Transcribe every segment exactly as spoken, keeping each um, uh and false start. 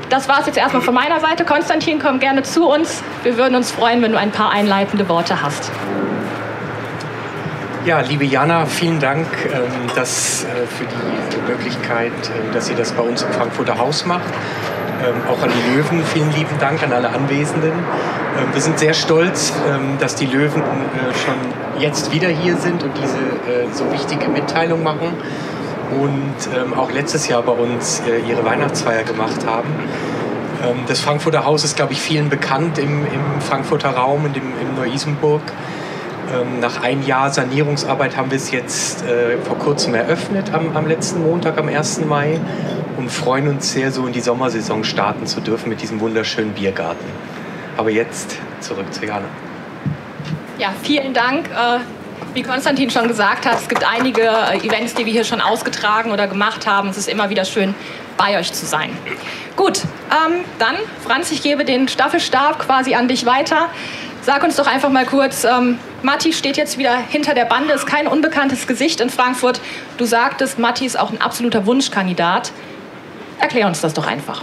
das war es jetzt erstmal von meiner Seite. Konstantin, komm gerne zu uns. Wir würden uns freuen, wenn du ein paar einleitende Worte hast. Ja, liebe Jana, vielen Dank ähm, dass, äh, für die Möglichkeit, äh, dass ihr das bei uns im Frankfurter Haus macht. Ähm, auch an die Löwen vielen lieben Dank, an alle Anwesenden. Ähm, wir sind sehr stolz, ähm, dass die Löwen äh, schon jetzt wieder hier sind und diese äh, so wichtige Mitteilung machen und ähm, auch letztes Jahr bei uns äh, ihre Weihnachtsfeier gemacht haben. Ähm, das Frankfurter Haus ist, glaube ich, vielen bekannt im, im Frankfurter Raum, in dem, im Neu-Isenburg. Ähm, nach einem Jahr Sanierungsarbeit haben wir es jetzt äh, vor kurzem eröffnet, am, am letzten Montag, am ersten Mai. Und freuen uns sehr, so in die Sommersaison starten zu dürfen mit diesem wunderschönen Biergarten. Aber jetzt zurück zu Jana. Ja, vielen Dank. Äh, wie Konstantin schon gesagt hat, es gibt einige äh, Events, die wir hier schon ausgetragen oder gemacht haben. Es ist immer wieder schön, bei euch zu sein. Gut, ähm, dann, Franz, ich gebe den Staffelstab quasi an dich weiter. Sag uns doch einfach mal kurz, ähm, Matti steht jetzt wieder hinter der Bande, ist kein unbekanntes Gesicht in Frankfurt. Du sagtest, Matti ist auch ein absoluter Wunschkandidat. Erklär uns das doch einfach.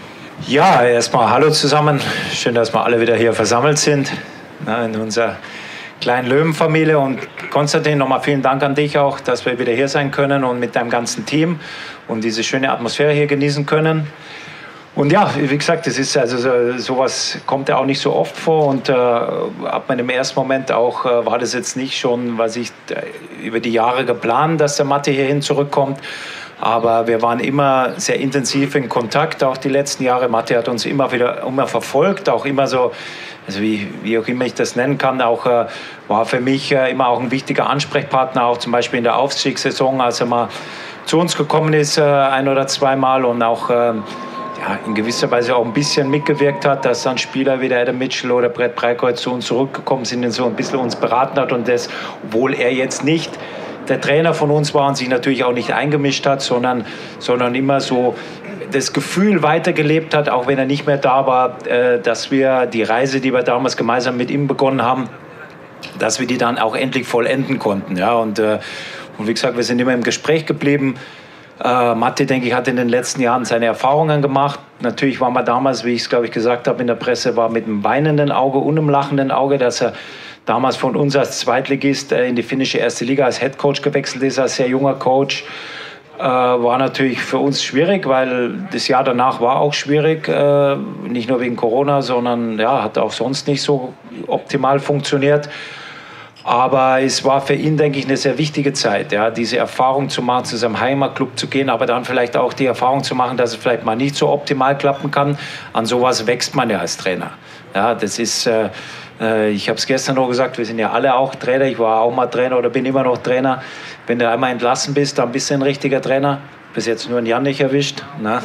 Ja, erstmal hallo zusammen. Schön, dass wir alle wieder hier versammelt sind in unserer kleinen Löwenfamilie. Und Konstantin, nochmal vielen Dank an dich auch, dass wir wieder hier sein können und mit deinem ganzen Team und diese schöne Atmosphäre hier genießen können. Und ja, wie gesagt, das ist also so, sowas kommt ja auch nicht so oft vor und äh, ab meinem ersten Moment auch äh, war das jetzt nicht schon, was ich äh, über die Jahre geplant, dass der Matti hierhin zurückkommt. Aber wir waren immer sehr intensiv in Kontakt, auch die letzten Jahre. Matti hat uns immer wieder immer verfolgt, auch immer so, also wie, wie auch immer ich das nennen kann, auch äh, war für mich äh, immer auch ein wichtiger Ansprechpartner, auch zum Beispiel in der Aufstiegssaison, als er mal zu uns gekommen ist, äh, ein oder zweimal und auch äh, ja, in gewisser Weise auch ein bisschen mitgewirkt hat, dass dann Spieler wie der Adam Mitchell oder Brett Breikreuz zu uns zurückgekommen sind und so ein bisschen uns beraten hat. Und das, obwohl er jetzt nicht der Trainer von uns war und sich natürlich auch nicht eingemischt hat, sondern, sondern immer so das Gefühl weitergelebt hat, auch wenn er nicht mehr da war, äh, dass wir die Reise, die wir damals gemeinsam mit ihm begonnen haben, dass wir die dann auch endlich vollenden konnten. Ja? Und, äh, und wie gesagt, wir sind immer im Gespräch geblieben. Äh, Matti, denke ich, hat in den letzten Jahren seine Erfahrungen gemacht. Natürlich war man damals, wie ich es, glaube ich, gesagt habe in der Presse, war mit einem weinenden Auge und einem lachenden Auge, dass er damals von uns als Zweitligist äh, in die finnische erste Liga als Headcoach gewechselt ist, als sehr junger Coach. Äh, war natürlich für uns schwierig, weil das Jahr danach war auch schwierig. Äh, nicht nur wegen Corona, sondern ja, hat auch sonst nicht so optimal funktioniert. Aber es war für ihn, denke ich, eine sehr wichtige Zeit, ja, diese Erfahrung zu machen, zu seinem Heimatclub zu gehen, aber dann vielleicht auch die Erfahrung zu machen, dass es vielleicht mal nicht so optimal klappen kann. An sowas wächst man ja als Trainer. Ja, das ist, äh, äh, ich habe es gestern noch gesagt, wir sind ja alle auch Trainer. Ich war auch mal Trainer oder bin immer noch Trainer. Wenn du einmal entlassen bist, dann bist du ein richtiger Trainer. Bis jetzt nur ein Jan nicht erwischt. Na?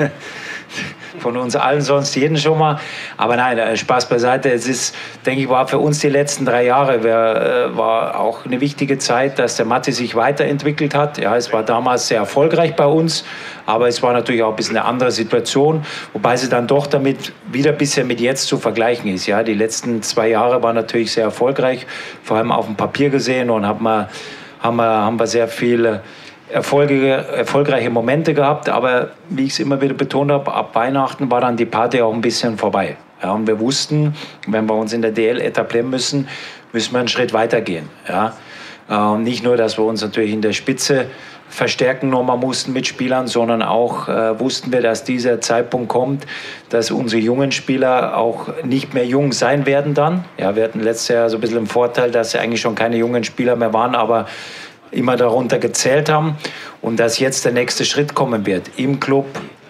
Von uns allen sonst jeden schon mal. Aber nein, Spaß beiseite. Es ist, denke ich, war für uns die letzten drei Jahre war, war auch eine wichtige Zeit, dass der Matti sich weiterentwickelt hat. Ja, es war damals sehr erfolgreich bei uns, aber es war natürlich auch ein bisschen eine andere Situation, wobei sie dann doch damit wieder ein bisschen mit jetzt zu vergleichen ist. Ja, die letzten zwei Jahre waren natürlich sehr erfolgreich, vor allem auf dem Papier gesehen und haben wir, haben wir, haben wir sehr viele Erfolge, erfolgreiche Momente gehabt, aber wie ich es immer wieder betont habe, ab Weihnachten war dann die Party auch ein bisschen vorbei. Ja, und wir wussten, wenn wir uns in der D L etablieren müssen, müssen wir einen Schritt weitergehen. Ja. Und nicht nur, dass wir uns natürlich in der Spitze verstärken nochmal mussten mit Spielern, sondern auch äh, wussten wir, dass dieser Zeitpunkt kommt, dass unsere jungen Spieler auch nicht mehr jung sein werden dann. Ja, wir hatten letztes Jahr so ein bisschen den Vorteil, dass sie eigentlich schon keine jungen Spieler mehr waren, aber immer darunter gezählt haben und dass jetzt der nächste Schritt kommen wird im Club,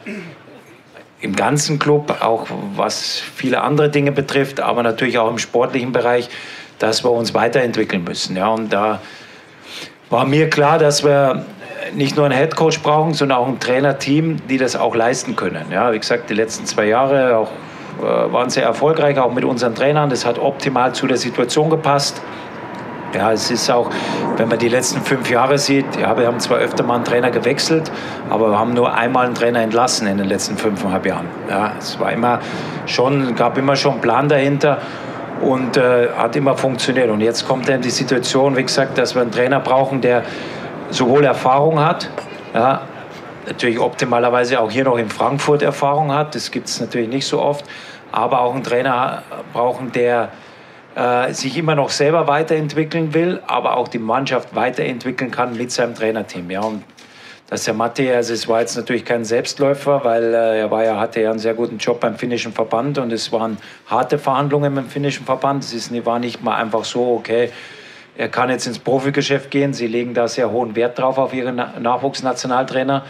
im ganzen Club, auch was viele andere Dinge betrifft, aber natürlich auch im sportlichen Bereich, dass wir uns weiterentwickeln müssen. Ja, und da war mir klar, dass wir nicht nur einen Headcoach brauchen, sondern auch ein Trainerteam, die das auch leisten können. Ja, wie gesagt, die letzten zwei Jahre auch, äh, waren sehr erfolgreich, auch mit unseren Trainern. Das hat optimal zu der Situation gepasst. Ja, es ist auch, wenn man die letzten fünf Jahre sieht, ja, wir haben zwar öfter mal einen Trainer gewechselt, aber wir haben nur einmal einen Trainer entlassen in den letzten fünfeinhalb Jahren. Ja, es war immer schon, gab immer schon einen Plan dahinter und äh, hat immer funktioniert. Und jetzt kommt dann die Situation, wie gesagt, dass wir einen Trainer brauchen, der sowohl Erfahrung hat, ja, natürlich optimalerweise auch hier noch in Frankfurt Erfahrung hat. Das gibt es natürlich nicht so oft. Aber auch einen Trainer brauchen, der äh, sich immer noch selber weiterentwickeln will, aber auch die Mannschaft weiterentwickeln kann mit seinem Trainerteam. Ja, und dass der Matti, also es war jetzt natürlich kein Selbstläufer, weil äh, er war ja, hatte ja einen sehr guten Job beim finnischen Verband und es waren harte Verhandlungen mit dem finnischen Verband. Es ist, war nicht mal einfach so, okay, er kann jetzt ins Profigeschäft gehen. Sie legen da sehr hohen Wert drauf auf ihren Nachwuchsnationaltrainer.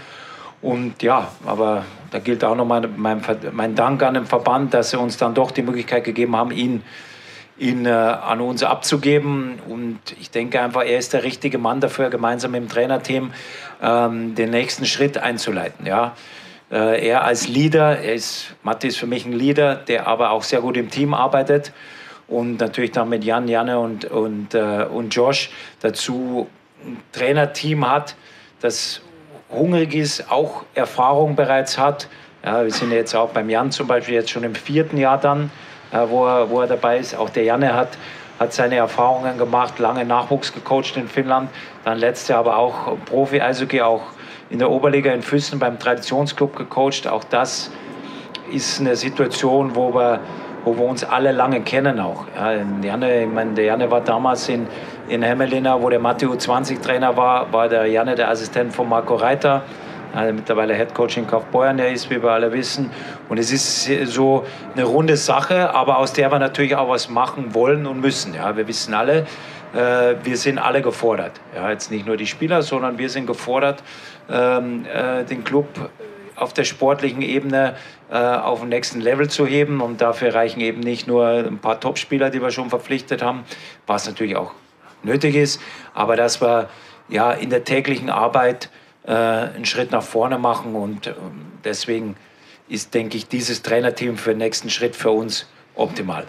Und ja, aber da gilt auch nochmal mein, mein Dank an den Verband, dass sie uns dann doch die Möglichkeit gegeben haben, ihn, ihn äh, an uns abzugeben. Und ich denke einfach, er ist der richtige Mann dafür, gemeinsam mit dem Trainerteam ähm, den nächsten Schritt einzuleiten. Ja. Äh, er als Leader, er ist, Matti ist für mich ein Leader, der aber auch sehr gut im Team arbeitet. Und natürlich dann mit Jan, Janne und, und, äh, und Josh dazu ein Trainerteam hat, das hungrig ist, auch Erfahrung bereits hat. Ja, wir sind jetzt auch beim Jan zum Beispiel jetzt schon im vierten Jahr dann, äh, wo, er, wo er dabei ist. Auch der Janne hat, hat seine Erfahrungen gemacht, lange Nachwuchs gecoacht in Finnland. Dann letztes Jahr aber auch Profi-Eishockey, auch in der Oberliga in Füssen beim Traditionsclub gecoacht. Auch das ist eine Situation, wo wir, wo wir uns alle lange kennen auch. Ja, Janne, ich meine, der Janne war damals in In Hämmerlinna, wo der Matti U zwanzig Trainer war, war der Janne der Assistent von Marco Reiter, also mittlerweile Headcoach in Kaufbeuren, der ist, wie wir alle wissen. Und es ist so eine runde Sache, aber aus der wir natürlich auch was machen wollen und müssen. Ja, wir wissen alle, äh, wir sind alle gefordert. Ja, jetzt nicht nur die Spieler, sondern wir sind gefordert, ähm, äh, den Club auf der sportlichen Ebene äh, auf den nächsten Level zu heben. Und dafür reichen eben nicht nur ein paar Topspieler, die wir schon verpflichtet haben, was natürlich auch nötig ist, aber dass wir ja in der täglichen Arbeit äh, einen Schritt nach vorne machen und äh, deswegen ist, denke ich, dieses Trainerteam für den nächsten Schritt für uns optimal.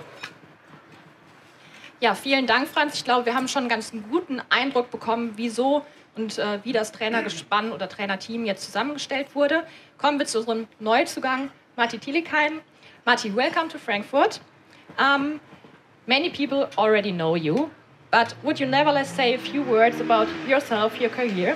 Ja, vielen Dank, Franz. Ich glaube, wir haben schon einen ganz guten Eindruck bekommen, wieso und äh, wie das Trainergespann oder Trainerteam jetzt zusammengestellt wurde. Kommen wir zu unserem Neuzugang, Matti Tilligheim. Matti, welcome to Frankfurt. Um, many people already know you. But would you nevertheless say a few words about yourself, your career?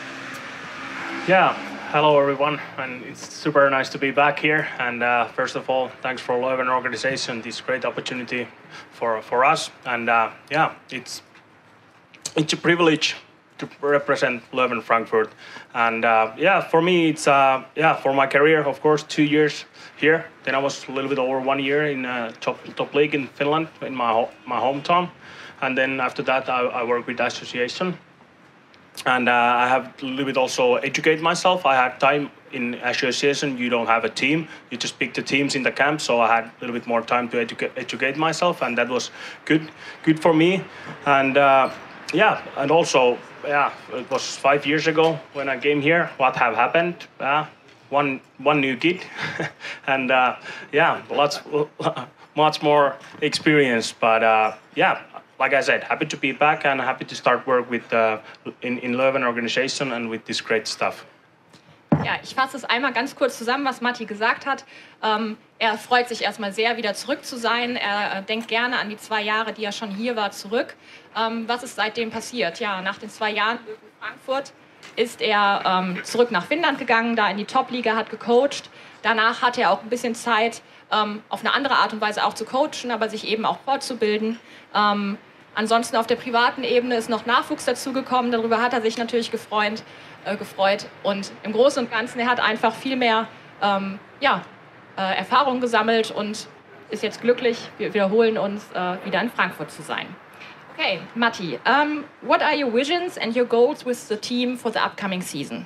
Yeah, hello everyone, and it's super nice to be back here. And uh, first of all, thanks for Leuven organization, this great opportunity for for us. And uh, yeah, it's it's a privilege to represent Leuven Frankfurt. And uh, yeah, for me, it's uh, yeah for my career, of course, two years here. Then I was a little bit over one year in uh, top top league in Finland, in my ho my hometown. And then after that, I, I work with the association. And uh, I have a little bit also educate myself. I had time in association, you don't have a team. You just pick the teams in the camp. So I had a little bit more time to educate, educate myself. And that was good, good for me. And uh, yeah, and also, yeah, it was five years ago when I came here. What have happened? Uh, one, one new kid. and uh, yeah, lots, much more experience. But uh, yeah, like I said, happy to be back and happy to start work with uh, in, in Leuven organization and with this great stuff. Ja, ich fasse es einmal ganz kurz zusammen, was Matti gesagt hat. Ähm, er freut sich erstmal sehr, wieder zurück zu sein. Er äh, denkt gerne an die zwei Jahre, die er schon hier war, zurück. Ähm, was ist seitdem passiert? Ja, nach den zwei Jahren in Frankfurt ist er ähm, zurück nach Finnland gegangen, da in die Top-Liga, hat gecoacht. Danach hatte er auch ein bisschen Zeit, ähm, auf eine andere Art und Weise auch zu coachen, aber sich eben auch fortzubilden. Ähm, Ansonsten auf der privaten Ebene ist noch Nachwuchs dazugekommen. Darüber hat er sich natürlich gefreut. Äh, gefreut. Und im Großen und Ganzen, er hat einfach viel mehr ähm, ja, äh, Erfahrung gesammelt und ist jetzt glücklich, wir wiederholen uns, äh, wieder in Frankfurt zu sein. Okay, Matti, um, what are your visions and your goals with the team for the upcoming season?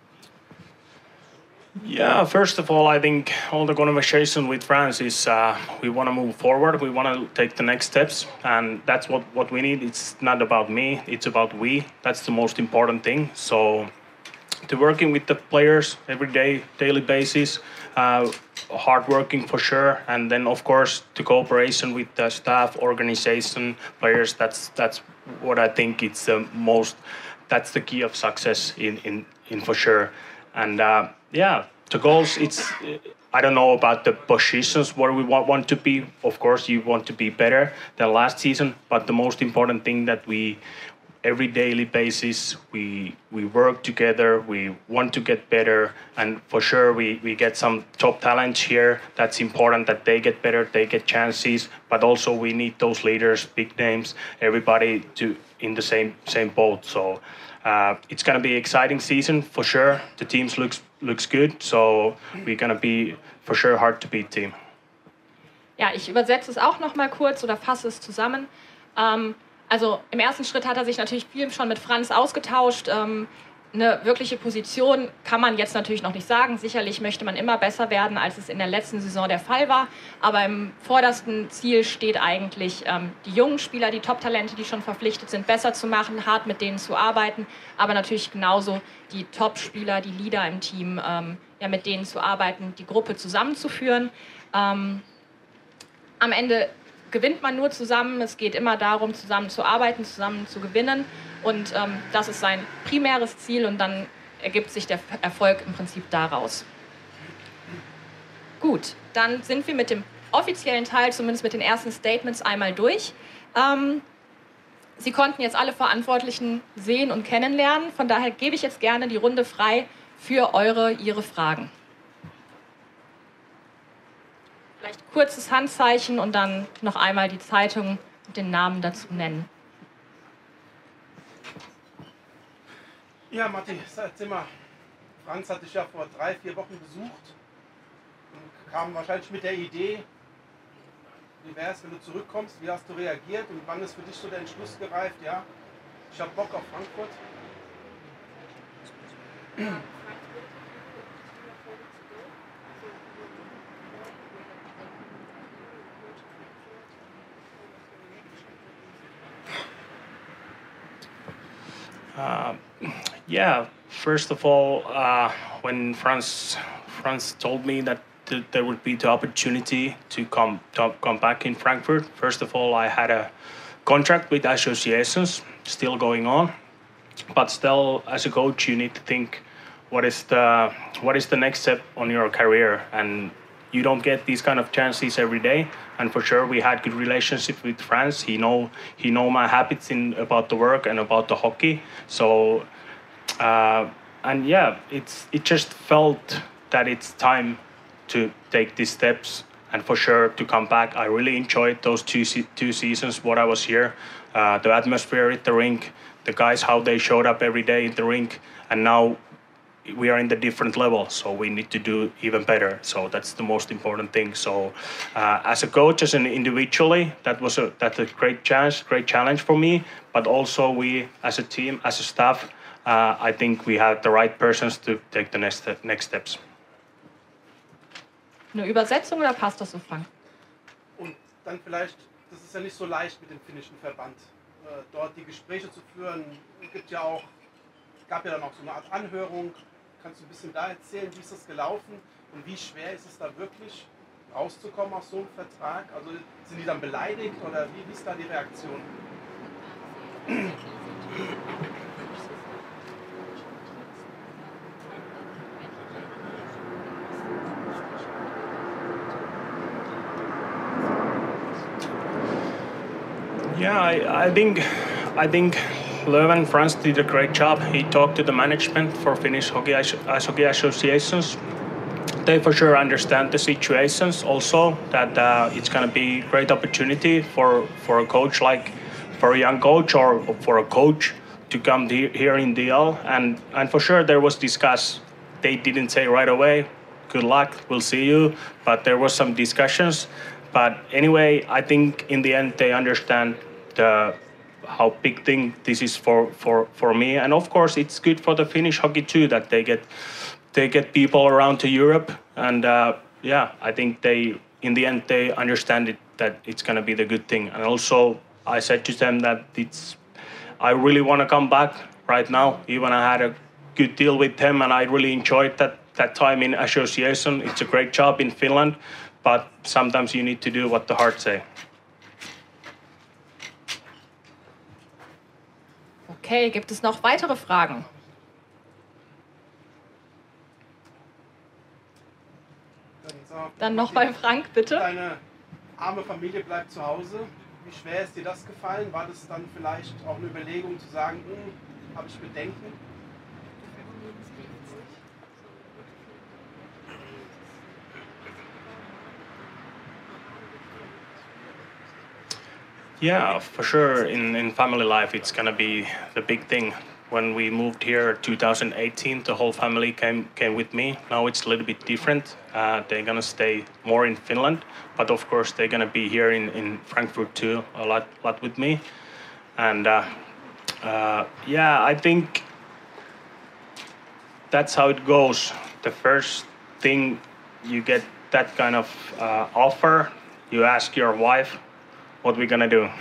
Yeah, first of all, I think all the conversation with France is uh, we want to move forward. We want to take the next steps. And that's what, what we need. It's not about me. It's about we. That's the most important thing. So to working with the players every day, daily basis, uh, hard working for sure. And then, of course, the cooperation with the staff, organization, players. That's that's what I think it's the most, that's the key of success in, in, in for sure. And uh, yeah, the goals, it's, I don't know about the positions where we want, want to be. Of course, you want to be better than last season, but the most important thing that we every daily basis. We we work together. We want to get better, and for sure we, we get some top talents here. That's important that they get better, they get chances. But also we need those leaders, big names, everybody to in the same same boat. So uh, it's gonna be an exciting season for sure. The teams looks looks good, so we're gonna be for sure hard to beat team. Ja, ich übersetze es auch noch mal kurz oder fasse es zusammen. Ähm, also im ersten Schritt hat er sich natürlich viel schon mit Franz ausgetauscht. Ähm, eine wirkliche Position kann man jetzt natürlich noch nicht sagen. Sicherlich möchte man immer besser werden, als es in der letzten Saison der Fall war. Aber im vordersten Ziel steht eigentlich, ähm, die jungen Spieler, die Top-Talente, die schon verpflichtet sind, besser zu machen, hart mit denen zu arbeiten. Aber natürlich genauso die Top-Spieler, die Leader im Team, ähm, ja, mit denen zu arbeiten, die Gruppe zusammenzuführen. Ähm, Am Ende gewinnt man nur zusammen. Es geht immer darum, zusammen zu arbeiten, zusammen zu gewinnen. Und ähm, das ist sein primäres Ziel. Und dann ergibt sich der Erfolg im Prinzip daraus. Gut, dann sind wir mit dem offiziellen Teil, zumindest mit den ersten Statements, einmal durch. Ähm, Sie konnten jetzt alle Verantwortlichen sehen und kennenlernen. Von daher gebe ich jetzt gerne die Runde frei für eure, Ihre Fragen. Vielleicht kurzes Handzeichen und dann noch einmal die Zeitung und den Namen dazu nennen. Ja, Matti, erzähl mal. Franz hat dich ja vor drei, vier Wochen besucht und kam wahrscheinlich mit der Idee, wie wäre es, wenn du zurückkommst, wie hast du reagiert und wann ist für dich so der Entschluss gereift, ja, ich habe Bock auf Frankfurt? Uh, yeah, first of all, uh, when Franz Franz told me that th- there would be the opportunity to come to come back in Frankfurt, first of all, I had a contract with associations still going on, but still, as a coach, you need to think what is the what is the next step on your career, and you don't get these kind of chances every day. And for sure, we had good relationship with Franz. He know he know my habits in about the work and about the hockey. So, uh, and yeah, it's it just felt that it's time to take these steps. And for sure, to come back, I really enjoyed those two se- two seasons. What I was here, uh, the atmosphere at the rink, the guys how they showed up every day in the rink, and now we are in the different level, so we need to do even better. So that's the most important thing. So uh, as a coach, as an individually, that was a that's a great chance, great challenge for me. But also we, as a team, as a staff, uh, I think we have the right persons to take the next next steps. Eine Übersetzung oder passt das so, Frank? Und dann vielleicht, das ist ja nicht so leicht mit dem finnischen Verband, äh, dort die Gespräche zu führen. Es gibt ja auch, gab ja dann auch so eine Art Anhörung. Kannst du ein bisschen da erzählen, wie ist das gelaufen und wie schwer ist es da wirklich rauszukommen aus so einem Vertrag? Also sind die dann beleidigt oder wie, wie ist da die Reaktion? Yeah, I, I think I think Löwen Franz did a great job. He talked to the management for Finnish Hockey, Ice Hockey Associations. They for sure understand the situations also, that uh, it's going to be a great opportunity for, for a coach, like for a young coach or for a coach to come to here in D L. And, and for sure there was discuss. They didn't say right away, good luck, we'll see you. But there was some discussions. But anyway, I think in the end they understand the how big thing this is for, for, for me. And of course it's good for the Finnish hockey too, that they get they get people around to Europe. And uh, yeah, I think they in the end they understand it, that it's going to be the good thing. And also I said to them that it's I really want to come back right now. Even I had a good deal with them and I really enjoyed that, that time in association. It's a great job in Finland, but sometimes you need to do what the heart say. Okay, gibt es noch weitere Fragen? Dann, Dann noch bei Frank, bitte. Deine arme Familie bleibt zu Hause. wie schwer ist dir das gefallen? War das dann vielleicht auch eine Überlegung zu sagen, hm, habe ich Bedenken? Yeah, for sure. In, in family life, it's gonna be the big thing. When we moved here two thousand eighteen, the whole family came came with me. Now it's a little bit different. Uh, they're gonna stay more in Finland, but of course they're gonna be here in, in Frankfurt too, a lot lot with me. And uh, uh, yeah, I think that's how it goes. The first thing you get that kind of uh, offer, you ask your wife, what we gonna do?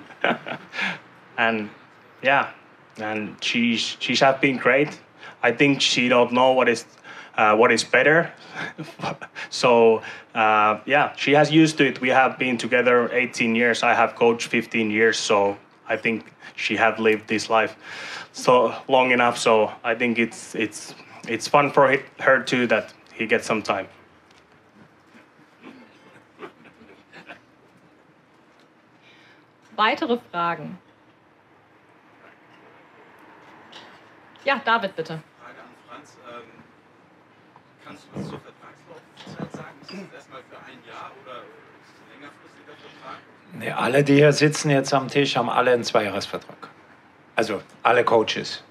And yeah, and she's she's have been great. I think she don't know what is uh, what is better. So uh, yeah, she has used to it. We have been together eighteen years. I have coached fifteen years, so I think she have lived this life so long enough. So I think it's it's it's fun for her too that he gets some time. Weitere Fragen? Ja, David, bitte. Frage an Franz. Ähm, kannst du was zur Vertragslaufzeit sagen? Ist das erstmal für ein Jahr oder ist es ein längerfristiger Vertrag? Nee, alle, die hier sitzen jetzt am Tisch, haben alle einen Zweijahresvertrag. Also alle Coaches.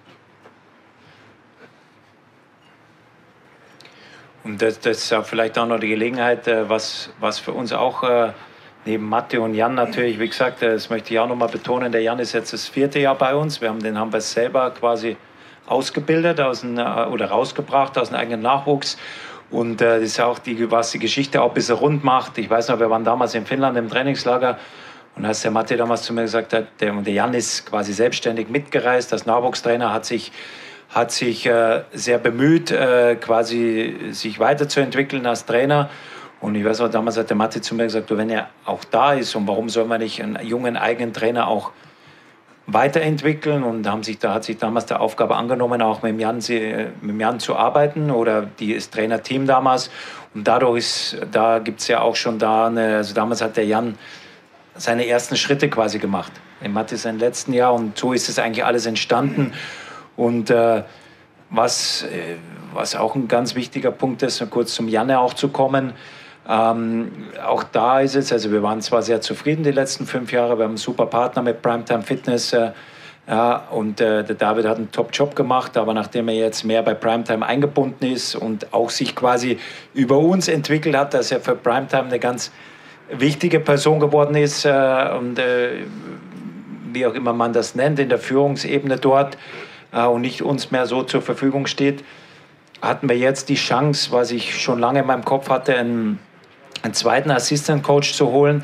Und das, das ist ja vielleicht auch noch die Gelegenheit, was, was für uns auch neben Matti und Jan natürlich, wie gesagt, das möchte ich auch noch mal betonen, der Jan ist jetzt das vierte Jahr bei uns. Wir haben den haben wir selber quasi ausgebildet aus dem, oder rausgebracht aus dem eigenen Nachwuchs. Und äh, das ist auch die, was die Geschichte auch ein bisschen rund macht. Ich weiß noch, wir waren damals in Finnland im Trainingslager und als der Matti damals zu mir gesagt hat, der, der Jan ist quasi selbstständig mitgereist, das Nachwuchstrainer hat sich hat sich äh, sehr bemüht, äh, quasi sich weiterzuentwickeln als Trainer. Und ich weiß noch, damals hat der Matti zu mir gesagt, du, wenn er auch da ist, und warum soll man nicht einen jungen eigenen Trainer auch weiterentwickeln? Und haben sich, da hat sich damals der Aufgabe angenommen, auch mit dem Jan, mit dem Jan zu arbeiten oder die, das Trainerteam damals. Und dadurch ist, da gibt es ja auch schon da eine, also damals hat der Jan seine ersten Schritte quasi gemacht. Der Matti sein letzten Jahr und so ist es eigentlich alles entstanden. Und äh, was, äh, was auch ein ganz wichtiger Punkt ist, kurz zum Janne auch zu kommen, ähm, auch da ist es, also wir waren zwar sehr zufrieden die letzten fünf Jahre, wir haben einen super Partner mit Primetime Fitness äh, ja, und äh, der David hat einen Top-Job gemacht, aber nachdem er jetzt mehr bei Primetime eingebunden ist und auch sich quasi über uns entwickelt hat, dass er für Primetime eine ganz wichtige Person geworden ist äh, und äh, wie auch immer man das nennt, in der Führungsebene dort, und nicht uns mehr so zur Verfügung steht, hatten wir jetzt die Chance, was ich schon lange in meinem Kopf hatte, einen, einen zweiten Assistant Coach zu holen,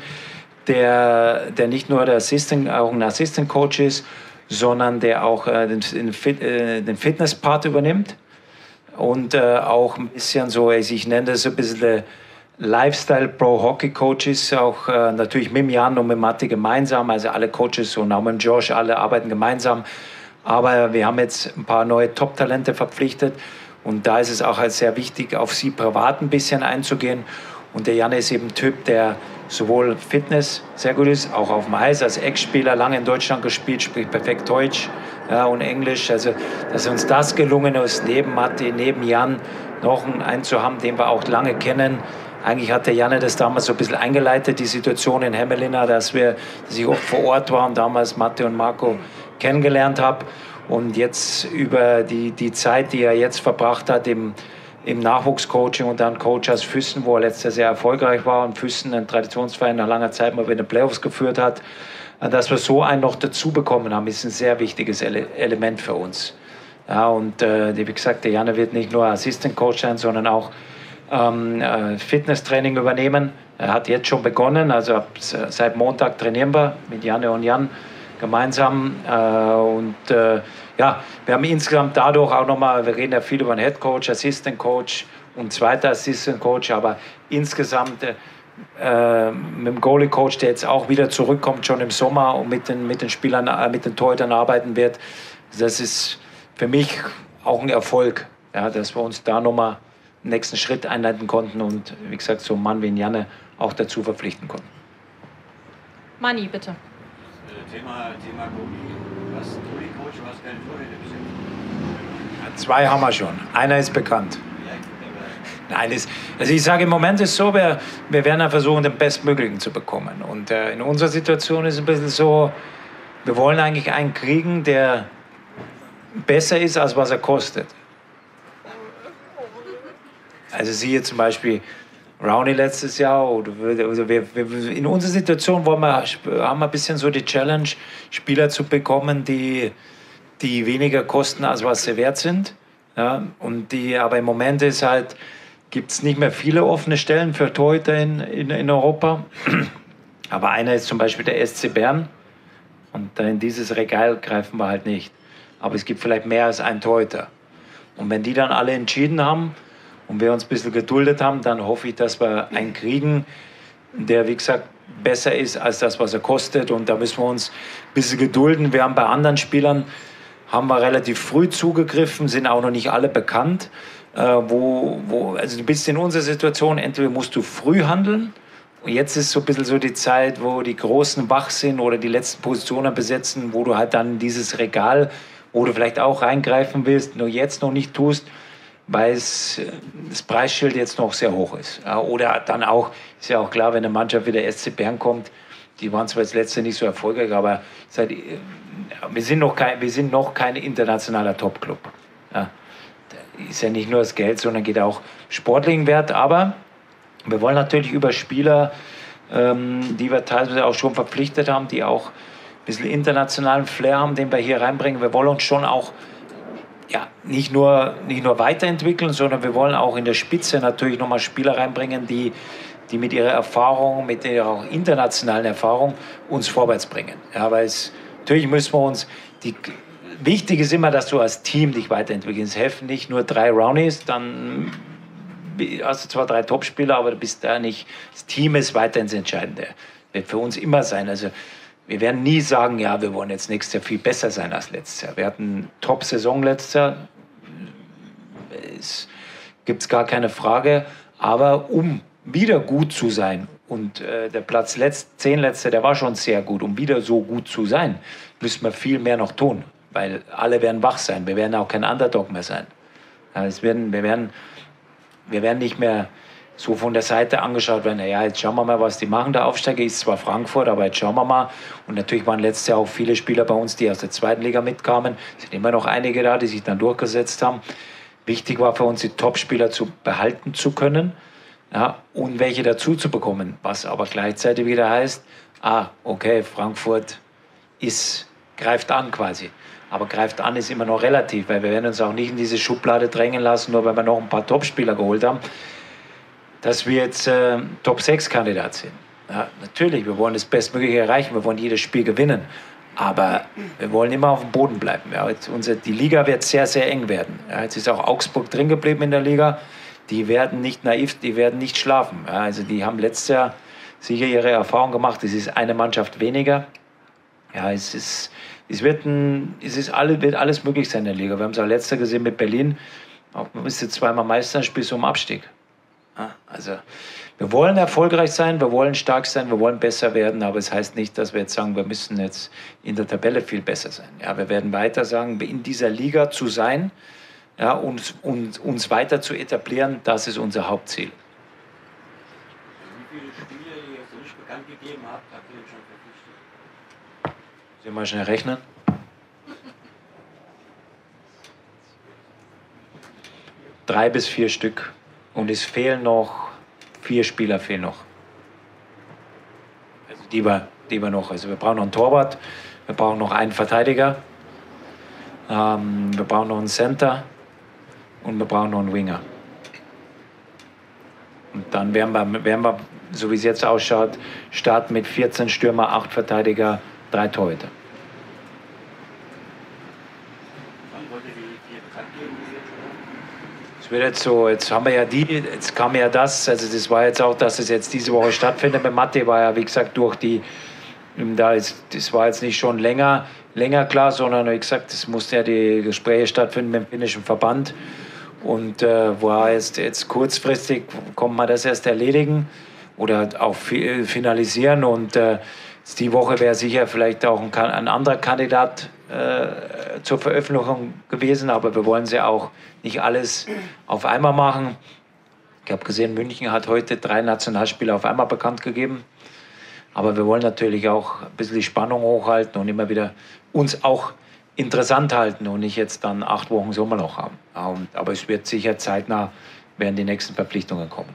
der, der nicht nur der Assistant, auch ein Assistant Coach ist, sondern der auch äh, den, den, den Fitness-Part übernimmt und äh, auch ein bisschen so, ich nenne das ein bisschen der Lifestyle Pro Hockey Coaches, auch äh, natürlich mit Jan und mit Matti gemeinsam, also alle Coaches und auch mit Josh, alle arbeiten gemeinsam. Aber wir haben jetzt ein paar neue Top-Talente verpflichtet und da ist es auch halt sehr wichtig, auf sie privat ein bisschen einzugehen. Und der Jan ist eben ein Typ, der sowohl Fitness sehr gut ist, auch auf dem Eis als Ex-Spieler, lange in Deutschland gespielt, spricht perfekt Deutsch ja, und Englisch. Also, dass uns das gelungen ist, neben Matti, neben Jan noch einen zu haben, den wir auch lange kennen. Eigentlich hat der Janne das damals so ein bisschen eingeleitet, die Situation in Hämeenlinna, dass wir, dass ich oft vor Ort war und damals Matti und Marco kennengelernt habe und jetzt über die, die Zeit, die er jetzt verbracht hat im, im Nachwuchscoaching und dann Coach aus Füssen, wo er letztes Jahr sehr erfolgreich war und Füssen, ein Traditionsverein, nach langer Zeit mal wieder in den Playoffs geführt hat, dass wir so einen noch dazu bekommen haben, ist ein sehr wichtiges Ele- Element für uns. Ja, und äh, wie gesagt, der Janne wird nicht nur Assistant Coach sein, sondern auch ähm, äh, Fitnesstraining übernehmen. Er hat jetzt schon begonnen, also ab, seit Montag trainieren wir mit Janne und Jan gemeinsam äh, und äh, ja, wir haben insgesamt dadurch auch nochmal, wir reden ja viel über einen Head Coach, Assistant Coach und zweiter Assistant Coach, aber insgesamt äh, mit dem Goalie Coach, der jetzt auch wieder zurückkommt, schon im Sommer und mit den, mit den Spielern, äh, mit den Torhütern arbeiten wird, das ist für mich auch ein Erfolg, ja, dass wir uns da nochmal den nächsten Schritt einleiten konnten und wie gesagt, so einen Mann wie Janne auch dazu verpflichten konnten. Mani, bitte. Thema, Thema Goalie. Du hast einen Goalie-Coach, du hast keinen Torhüter bis jetzt. Zwei haben wir schon. Einer ist bekannt. Nein, ist, also ich sage, im Moment ist es so, wir, wir werden ja versuchen, den Bestmöglichen zu bekommen. Und äh, in unserer Situation ist es ein bisschen so, wir wollen eigentlich einen kriegen, der besser ist, als was er kostet. Also siehe zum Beispiel Rowney letztes Jahr. Oder also wir, wir, in unserer Situation wollen wir, haben wir ein bisschen so die Challenge, Spieler zu bekommen, die, die weniger kosten, als was sie wert sind. Ja, und die, aber im Moment ist halt, gibt es nicht mehr viele offene Stellen für Torhüter in, in, in Europa. Aber einer ist zum Beispiel der S C Bern. Und in dieses Regal greifen wir halt nicht. Aber es gibt vielleicht mehr als einen Torhüter. Und wenn die dann alle entschieden haben und wir uns ein bisschen geduldet haben, dann hoffe ich, dass wir einen kriegen, der, wie gesagt, besser ist als das, was er kostet. Und da müssen wir uns ein bisschen gedulden. Wir haben bei anderen Spielern, haben wir relativ früh zugegriffen, sind auch noch nicht alle bekannt. Äh, wo, wo, also du bist in unserer Situation, entweder musst du früh handeln, und jetzt ist so ein bisschen so die Zeit, wo die Großen wach sind oder die letzten Positionen besetzen, wo du halt dann dieses Regal, wo du vielleicht auch reingreifen willst, nur jetzt noch nicht tust, weil es, das Preisschild jetzt noch sehr hoch ist. Ja, oder dann auch, ist ja auch klar, wenn eine Mannschaft wie der S C Bern kommt, die waren zwar als Letzte nicht so erfolgreich, aber seit, wir, sind noch kein, wir sind noch kein internationaler Top-Club. Ja, ist ja nicht nur das Geld, sondern geht auch sportlichen Wert, aber wir wollen natürlich über Spieler, ähm, die wir teilweise auch schon verpflichtet haben, die auch ein bisschen internationalen Flair haben, den wir hier reinbringen. Wir wollen uns schon auch ja, nicht nur, nicht nur weiterentwickeln, sondern wir wollen auch in der Spitze natürlich nochmal Spieler reinbringen, die, die mit ihrer Erfahrung, mit ihrer auch internationalen Erfahrung uns vorwärts bringen. Ja, weil es, natürlich müssen wir uns, die, wichtig ist immer, dass du als Team dich weiterentwickelst. Es helfen nicht nur drei Rownies, dann hast du zwar drei Topspieler, aber du bist da nicht, das Team ist weiterhin das Entscheidende. Wird für uns immer sein. Also wir werden nie sagen, ja, wir wollen jetzt nächstes Jahr viel besser sein als letztes Jahr. Wir hatten eine Top-Saison letztes Jahr. Es gibt gar keine Frage. Aber um wieder gut zu sein, und äh, der Platz letzt, zehn letzter, der war schon sehr gut, um wieder so gut zu sein, müssen wir viel mehr noch tun. Weil alle werden wach sein. Wir werden auch kein Underdog mehr sein. Ja, es werden, wir werden Wir werden nicht mehr so von der Seite angeschaut werden, naja, jetzt schauen wir mal, was die machen. Der Aufsteiger ist zwar Frankfurt, aber jetzt schauen wir mal. Und natürlich waren letztes Jahr auch viele Spieler bei uns, die aus der zweiten Liga mitkamen. Es sind immer noch einige da, die sich dann durchgesetzt haben. Wichtig war für uns, die Topspieler zu behalten zu können, ja, und welche dazu zu bekommen. Was aber gleichzeitig wieder heißt, ah, okay, Frankfurt ist, greift an quasi. Aber greift an ist immer noch relativ, weil wir werden uns auch nicht in diese Schublade drängen lassen, nur weil wir noch ein paar Topspieler geholt haben, dass wir jetzt äh, Top sechs Kandidat sind. Ja, natürlich, wir wollen das Bestmögliche erreichen, wir wollen jedes Spiel gewinnen, aber wir wollen immer auf dem Boden bleiben. Ja, jetzt unser, die Liga wird sehr, sehr eng werden. Ja, jetzt ist auch Augsburg drin geblieben in der Liga. Die werden nicht naiv, die werden nicht schlafen. Ja, also die haben letztes Jahr sicher ihre Erfahrung gemacht. Es ist eine Mannschaft weniger. Ja, es ist... Es, wird, ein, es ist alle, wird alles möglich sein in der Liga. Wir haben es auch letztes Jahr gesehen mit Berlin. Man müsste zweimal Meister, spielst du um Abstieg. Ja, also, wir wollen erfolgreich sein, wir wollen stark sein, wir wollen besser werden, aber es heißt nicht, dass wir jetzt sagen, wir müssen jetzt in der Tabelle viel besser sein. Ja, wir werden weiter sagen, in dieser Liga zu sein, ja, und, und uns weiter zu etablieren, das ist unser Hauptziel. Wie viele Spieler, die ihr jetzt noch nicht bekannt gegeben habt, habt ihr denn schon verpflichtet? Sollen wir mal schnell rechnen? Drei bis vier Stück. Und es fehlen noch, vier Spieler fehlen noch. Also die wir, die wir noch, also wir brauchen noch einen Torwart, wir brauchen noch einen Verteidiger, ähm, wir brauchen noch einen Center und wir brauchen noch einen Winger. Und dann werden wir, werden wir, so wie es jetzt ausschaut, starten mit vierzehn Stürmer, acht Verteidiger, drei Torhüter. Es wird jetzt so, jetzt haben wir ja die, jetzt kam ja das, also das war jetzt auch, dass es jetzt diese Woche stattfindet. Bei Matti war ja, wie gesagt, durch die, da ist, das war jetzt nicht schon länger, länger klar, sondern wie gesagt, es mussten ja die Gespräche stattfinden mit dem finnischen Verband. Und äh, war jetzt, jetzt kurzfristig, kommt man das erst erledigen oder auch finalisieren. Und äh, Die Woche wäre sicher vielleicht auch ein, ein anderer Kandidat äh, zur Veröffentlichung gewesen, aber wir wollen sie auch nicht alles auf einmal machen. Ich habe gesehen, München hat heute drei Nationalspieler auf einmal bekannt gegeben. Aber wir wollen natürlich auch ein bisschen die Spannung hochhalten und immer wieder uns auch interessant halten und nicht jetzt dann acht Wochen Sommerloch haben. Aber es wird sicher zeitnah, werden die nächsten Verpflichtungen kommen.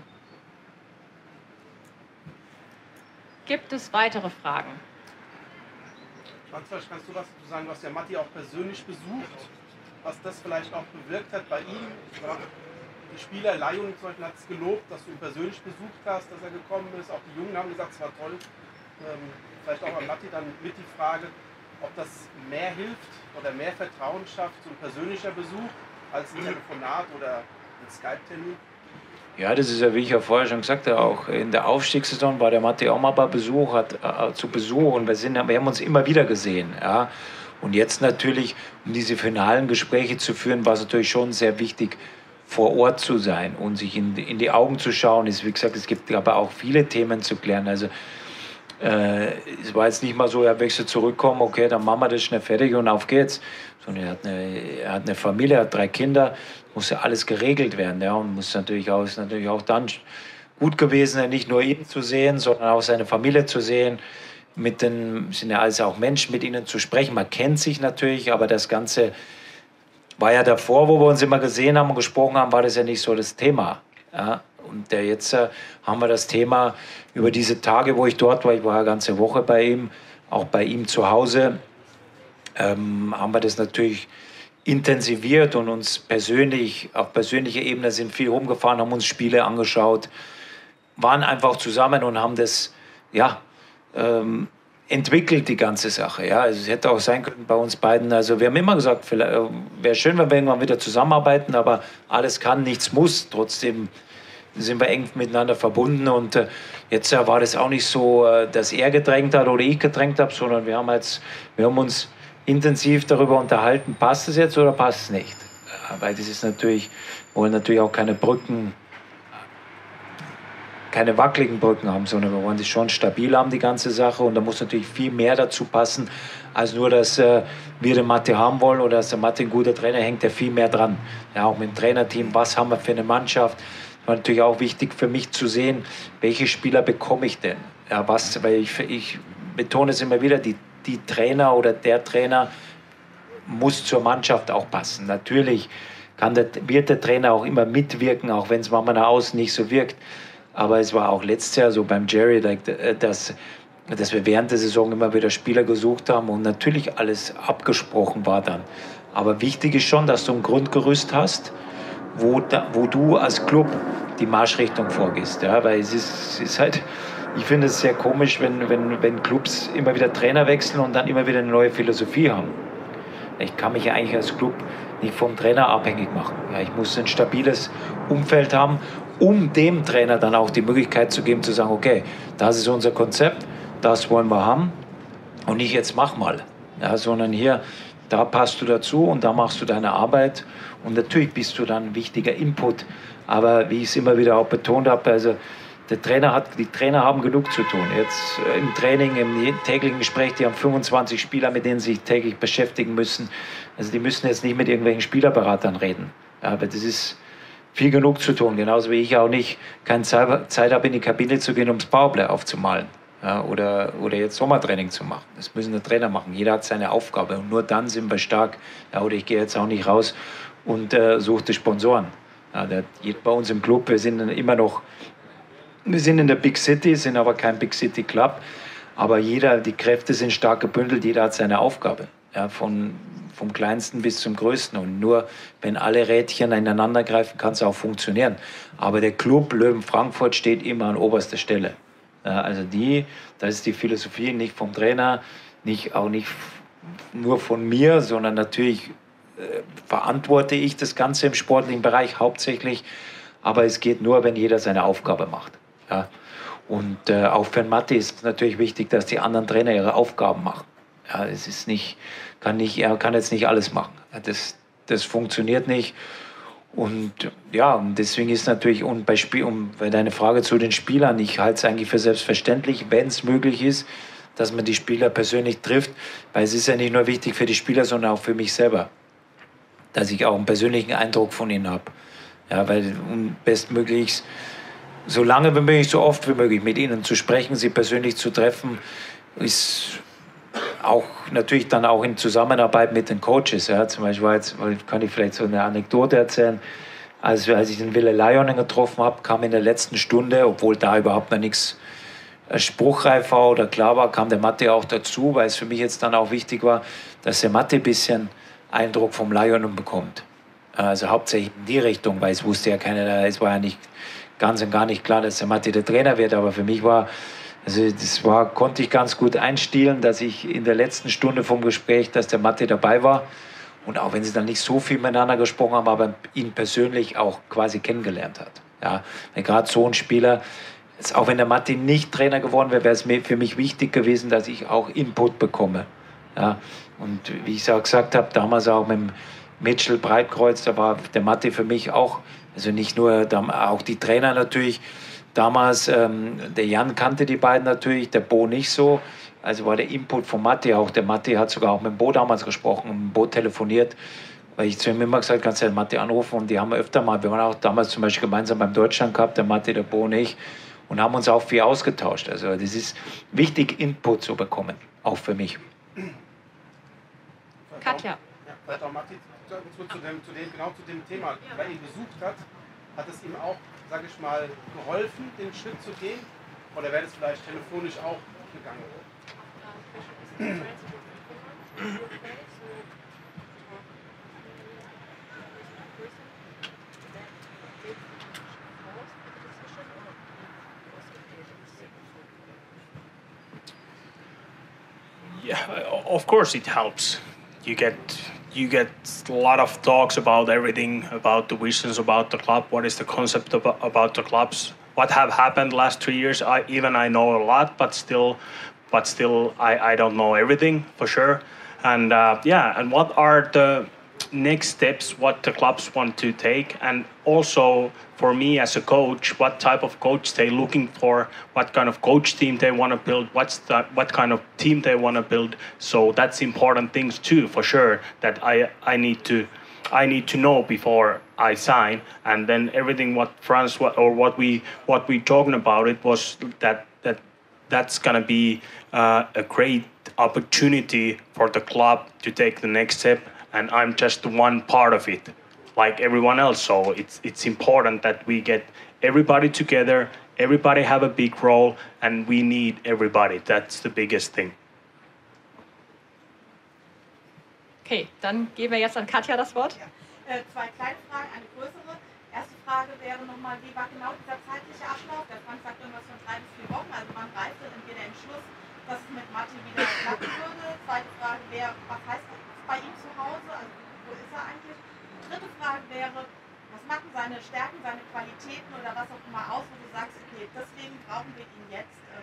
Gibt es weitere Fragen? Franz, vielleicht kannst du was dazu sagen, du hast ja Matti auch persönlich besucht, was das vielleicht auch bewirkt hat bei ihm. Die Spieler, Lion zum Beispiel, hat es gelobt, dass du ihn persönlich besucht hast, dass er gekommen ist. Auch die Jungen haben gesagt, es war toll. Ähm, vielleicht auch an Matti dann mit die Frage, ob das mehr hilft oder mehr Vertrauen schafft, so ein persönlicher Besuch, als ein Telefonat oder ein Skype-Termin. Ja, das ist ja, wie ich ja vorher schon gesagt habe, auch in der Aufstiegssaison war der Matti auch mal bei Besuch, hat, äh, zu Besuch und wir, sind, wir haben uns immer wieder gesehen. Ja. Und jetzt natürlich, um diese finalen Gespräche zu führen, war es natürlich schon sehr wichtig, vor Ort zu sein und sich in, in die Augen zu schauen. Ist, wie gesagt, es gibt aber auch viele Themen zu klären. Also äh, es war jetzt nicht mal so, er möchte zurückkommen, okay, dann machen wir das schnell fertig und auf geht's. Sondern er hat eine, er hat eine Familie, er hat drei Kinder, muss ja alles geregelt werden. Ja, und muss natürlich auch, ist natürlich auch dann gut gewesen, nicht nur ihn zu sehen, sondern auch seine Familie zu sehen. Mit den, sind ja alles auch Menschen, mit ihnen zu sprechen. Man kennt sich natürlich, aber das Ganze war ja davor, wo wir uns immer gesehen haben und gesprochen haben, war das ja nicht so das Thema. Ja, und der jetzt äh, haben wir das Thema über diese Tage, wo ich dort war, ich war eine ganze Woche bei ihm, auch bei ihm zu Hause, ähm, haben wir das natürlich intensiviert und uns persönlich, auf persönlicher Ebene sind viel rumgefahren, haben uns Spiele angeschaut, waren einfach zusammen und haben das, ja, ähm, entwickelt, die ganze Sache. Ja, also es hätte auch sein können bei uns beiden. Also wir haben immer gesagt, wäre schön, wenn wir irgendwann wieder zusammenarbeiten, aber alles kann, nichts muss. Trotzdem sind wir eng miteinander verbunden und äh, jetzt äh, war das auch nicht so, äh, dass er gedrängt hat oder ich gedrängt habe, sondern wir haben jetzt, wir haben uns intensiv darüber unterhalten, passt es jetzt oder passt es nicht? Ja, weil das ist natürlich, wir wollen natürlich auch keine Brücken keine wackeligen Brücken haben, sondern wir wollen das schon stabil haben, die ganze Sache. Und da muss natürlich viel mehr dazu passen, als nur, dass äh, wir den Matti haben wollen oder dass der Matti ein guter Trainer, hängt ja viel mehr dran. Ja, auch mit dem Trainerteam, was haben wir für eine Mannschaft. War natürlich auch wichtig für mich zu sehen, welche Spieler bekomme ich denn. Ja, was, weil ich, ich betone es immer wieder, die, die Trainer oder der Trainer muss zur Mannschaft auch passen. Natürlich kann der, wird der Trainer auch immer mitwirken, auch wenn es manchmal nach außen nicht so wirkt. Aber es war auch letztes Jahr so beim Jerry, dass, dass wir während der Saison immer wieder Spieler gesucht haben und natürlich alles abgesprochen war dann. Aber wichtig ist schon, dass du ein Grundgerüst hast, wo, da, wo du als Club die Marschrichtung vorgehst. Ja? Weil es ist, es ist halt, ich finde es sehr komisch, wenn, wenn, wenn Clubs immer wieder Trainer wechseln und dann immer wieder eine neue Philosophie haben. Ich kann mich eigentlich als Club nicht vom Trainer abhängig machen. Ja, ich muss ein stabiles Umfeld haben, um dem Trainer dann auch die Möglichkeit zu geben, zu sagen, okay, das ist unser Konzept, das wollen wir haben und nicht jetzt mach mal, ja, sondern hier, da passt du dazu und da machst du deine Arbeit und natürlich bist du dann ein wichtiger Input, aber wie ich es immer wieder auch betont habe, also der Trainer hat, die Trainer haben genug zu tun. Jetzt äh, im Training, im täglichen Gespräch, die haben fünfundzwanzig Spieler, mit denen sie sich täglich beschäftigen müssen. Also die müssen jetzt nicht mit irgendwelchen Spielerberatern reden. Ja, aber das ist viel genug zu tun. Genauso wie ich auch nicht keine Zeit habe, in die Kabine zu gehen, um das Powerplay aufzumalen. Ja, oder, oder jetzt Sommertraining zu machen. Das müssen die Trainer machen. Jeder hat seine Aufgabe und nur dann sind wir stark. Ja, oder ich gehe jetzt auch nicht raus und äh, suche die Sponsoren. Ja, der, bei uns im Club, wir sind immer noch Wir sind in der Big City, sind aber kein Big City Club. Aber jeder, die Kräfte sind stark gebündelt, jeder hat seine Aufgabe. Ja, von, vom Kleinsten bis zum Größten. Und nur wenn alle Rädchen ineinander greifen, kann es auch funktionieren. Aber der Club Löwen Frankfurt steht immer an oberster Stelle. Ja, also die, das ist die Philosophie nicht vom Trainer, nicht, auch nicht nur von mir, sondern natürlich äh, verantworte ich das Ganze im sportlichen Bereich hauptsächlich. Aber es geht nur, wenn jeder seine Aufgabe macht. Ja. Und äh, auch für den Matti ist es natürlich wichtig, dass die anderen Trainer ihre Aufgaben machen. Ja, es ist nicht, kann nicht, er kann jetzt nicht alles machen. Das, das funktioniert nicht. Und ja, und deswegen ist natürlich, und bei Spiel, um bei deine Frage zu den Spielern, ich halte es eigentlich für selbstverständlich, wenn es möglich ist, dass man die Spieler persönlich trifft, weil es ist ja nicht nur wichtig für die Spieler, sondern auch für mich selber, dass ich auch einen persönlichen Eindruck von ihnen habe. Ja, weil um bestmöglichst so lange wie möglich, so oft wie möglich mit ihnen zu sprechen, sie persönlich zu treffen, ist auch natürlich dann auch in Zusammenarbeit mit den Coaches. Ja. Zum Beispiel war jetzt, kann ich vielleicht so eine Anekdote erzählen, als, als ich den Ville Leionen getroffen habe, kam in der letzten Stunde, obwohl da überhaupt noch nichts spruchreif war oder klar war, kam der Matti auch dazu, weil es für mich jetzt dann auch wichtig war, dass der Matti ein bisschen Eindruck vom Leionen bekommt. Also hauptsächlich in die Richtung, weil es wusste ja keiner, es war ja nicht ganz und gar nicht klar, dass der Matti der Trainer wird, aber für mich war, also das war, konnte ich ganz gut einstielen, dass ich in der letzten Stunde vom Gespräch, dass der Matti dabei war und auch wenn sie dann nicht so viel miteinander gesprochen haben, aber ihn persönlich auch quasi kennengelernt hat. Ja, weil gerade so ein Spieler, auch wenn der Matti nicht Trainer geworden wäre, wäre es für mich wichtig gewesen, dass ich auch Input bekomme. Ja, und wie ich es auch gesagt habe, damals auch mit dem Mitchell Breitkreuz, da war der Matti für mich auch, also nicht nur, auch die Trainer natürlich, damals, ähm, der Jan kannte die beiden natürlich, der Bo nicht so, also war der Input von Matti auch, der Matti hat sogar auch mit dem Bo damals gesprochen und mit dem Bo telefoniert, weil ich zu ihm immer gesagt habe, kannst du den Matti anrufen und die haben wir öfter mal, wir waren auch damals zum Beispiel gemeinsam beim Deutschland Cup, der Matti, der Bo und ich, und haben uns auch viel ausgetauscht, also das ist wichtig, Input zu bekommen, auch für mich. Katja. Ja, vielleicht auch Matti, zu, zu, dem, zu dem, genau zu dem Thema, wer ihn besucht hat, hat es ihm auch, sage ich mal, geholfen, den Schritt zu gehen? Oder wäre das vielleicht telefonisch auch gegangen? Yeah, of course it helps. You get you get a lot of talks about everything, about the visions, about the club, what is the concept about, about the clubs, what have happened last three years. I even I know a lot, but still, but still I, I don't know everything for sure. And uh, yeah, and what are the next steps, what the clubs want to take, and also for me as a coach, what type of coach they looking for, what kind of coach team they want to build, what's the, what kind of team they want to build. So that's important things too, for sure, that I I need to I need to know before I sign. And then everything what France or what we what we talking about, it was that that that's gonna be uh, a great opportunity for the club to take the next step. And I'm just one part of it, like everyone else. So it's it's important that we get everybody together, everybody have a big role, and we need everybody. That's the biggest thing. Okay, dann geben wir jetzt an Katja das Wort. Ja. Äh, zwei kleine Fragen, eine größere. Erste Frage wäre nochmal, wie war genau dieser zeitliche Ablauf? Der Frank sagt irgendwas von drei bis vier Wochen, also man reifte entweder im Schluss, dass es mit Matti wieder klappen würde. Zweite Frage wäre, was heißt das bei ihm zu Hause? Also wo ist er eigentlich? Dritte Frage wäre, was machen seine Stärken, seine Qualitäten oder was auch immer aus, wo du sagst, okay, deswegen brauchen wir ihn jetzt. Ähm,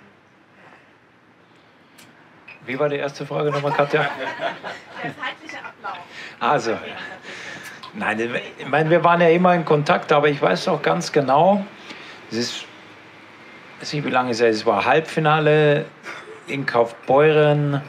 Wie war die erste Frage nochmal, Katja? Der zeitliche Ablauf. Also, nein, ich meine, wir waren ja immer in Kontakt, aber ich weiß auch ganz genau, es ist, ich weiß nicht, wie lange es ist, es war Halbfinale in Kaufbeuren.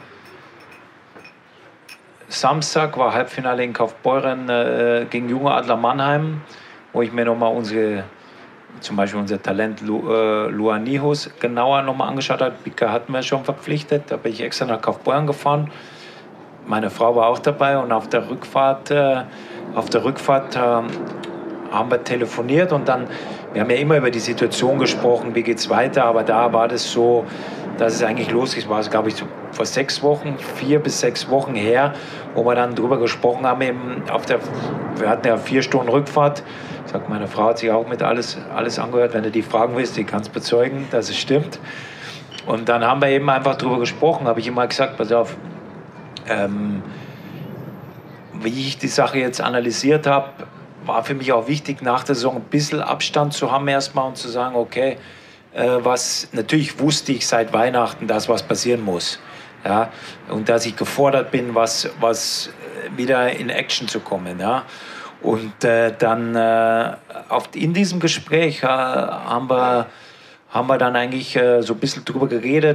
Samstag war Halbfinale in Kaufbeuren äh, gegen Junge Adler Mannheim, wo ich mir nochmal unsere, zum Beispiel unser Talent Lu, äh, Luanihus genauer nochmal angeschaut habe. Bika hatten wir schon verpflichtet, da bin ich extra nach Kaufbeuren gefahren. Meine Frau war auch dabei und auf der Rückfahrt, äh, auf der Rückfahrt äh, haben wir telefoniert und dann, wir haben ja immer über die Situation gesprochen, wie geht's weiter, aber da war das so, dass es eigentlich losgeht, war es, glaube ich, so vor sechs Wochen, vier bis sechs Wochen her, wo wir dann drüber gesprochen haben, eben auf der, wir hatten ja vier Stunden Rückfahrt. Ich sag, meine Frau hat sich auch mit alles, alles angehört, wenn du die fragen willst, die kannst bezeugen, dass es stimmt. Und dann haben wir eben einfach drüber gesprochen, habe ich immer gesagt, pass auf, ähm, wie ich die Sache jetzt analysiert habe, war für mich auch wichtig, nach der Saison ein bisschen Abstand zu haben erstmal und zu sagen, okay, was natürlich wusste ich seit Weihnachten, dass was passieren muss. Ja, und dass ich gefordert bin, was, was wieder in Action zu kommen. Ja. Und äh, dann äh, auf, in diesem Gespräch äh, haben, wir, haben wir dann eigentlich äh, so ein bisschen drüber geredet,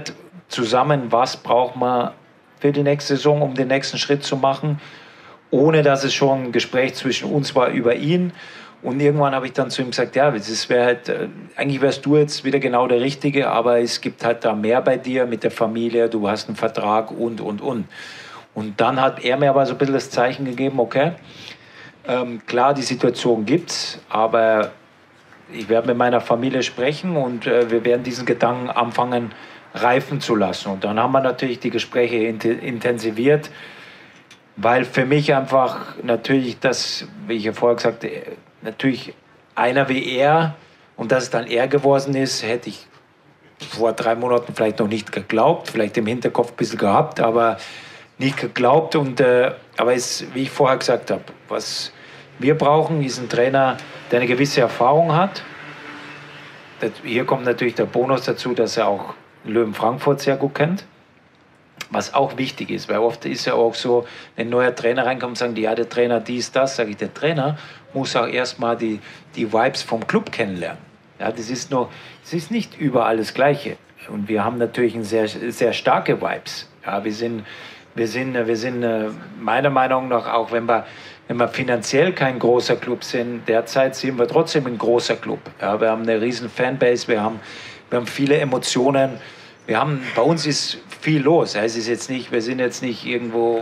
zusammen, was braucht man für die nächste Saison, um den nächsten Schritt zu machen, ohne dass es schon ein Gespräch zwischen uns war über ihn. Und irgendwann habe ich dann zu ihm gesagt, ja, das wäre halt, eigentlich wärst du jetzt wieder genau der Richtige, aber es gibt halt da mehr bei dir mit der Familie, du hast einen Vertrag und, und, und. Und dann hat er mir aber so ein bisschen das Zeichen gegeben, okay, ähm, klar, die Situation gibt's, aber ich werde mit meiner Familie sprechen und äh, wir werden diesen Gedanken anfangen, reifen zu lassen. Und dann haben wir natürlich die Gespräche intensiviert, weil für mich einfach natürlich das, wie ich ja vorher gesagt habe, natürlich einer wie er, und dass es dann er geworden ist, hätte ich vor drei Monaten vielleicht noch nicht geglaubt, vielleicht im Hinterkopf ein bisschen gehabt, aber nicht geglaubt. Und, äh, aber es, wie ich vorher gesagt habe, was wir brauchen, ist ein Trainer, der eine gewisse Erfahrung hat. Das, hier kommt natürlich der Bonus dazu, dass er auch Löwen Frankfurt sehr gut kennt. Was auch wichtig ist, weil oft ist ja auch so, wenn ein neuer Trainer reinkommt und sagen die, ja, der Trainer dies, das, sage ich, der Trainer muss auch erstmal die, die Vibes vom Club kennenlernen. Ja, das ist nur, es ist nicht überall das Gleiche. Und wir haben natürlich ein sehr, sehr starke Vibes. Ja, wir sind, wir sind, wir sind meiner Meinung nach, auch wenn wir, wenn wir finanziell kein großer Club sind, derzeit sind wir trotzdem ein großer Club. Ja, wir haben eine riesen Fanbase, wir haben, wir haben viele Emotionen. Wir haben, bei uns ist viel los. Es ist jetzt nicht, wir sind jetzt nicht irgendwo,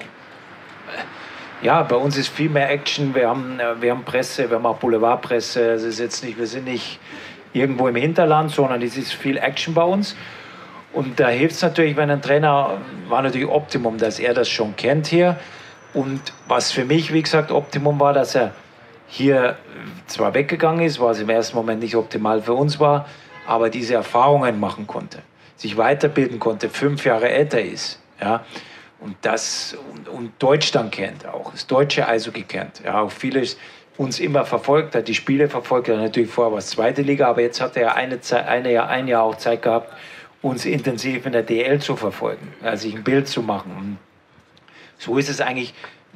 ja, bei uns ist viel mehr Action. Wir haben, wir haben Presse, wir haben auch Boulevardpresse. Es ist jetzt nicht, wir sind nicht irgendwo im Hinterland, sondern es ist viel Action bei uns. Und da hilft es natürlich, wenn ein Trainer, war natürlich Optimum, dass er das schon kennt hier. Und was für mich, wie gesagt, Optimum war, dass er hier zwar weggegangen ist, was im ersten Moment nicht optimal für uns war, aber diese Erfahrungen machen konnte, sich weiterbilden konnte, fünf Jahre älter ist, ja, und das und, und Deutschland kennt auch, das deutsche Eishockey kennt, ja, auch vieles uns immer verfolgt hat, die Spiele verfolgt hat, natürlich vorher war es zweite Liga, aber jetzt hat er eine, eine Jahr, ein Jahr auch Zeit gehabt, uns intensiv in der D L zu verfolgen, also sich ein Bild zu machen. Und so ist es eigentlich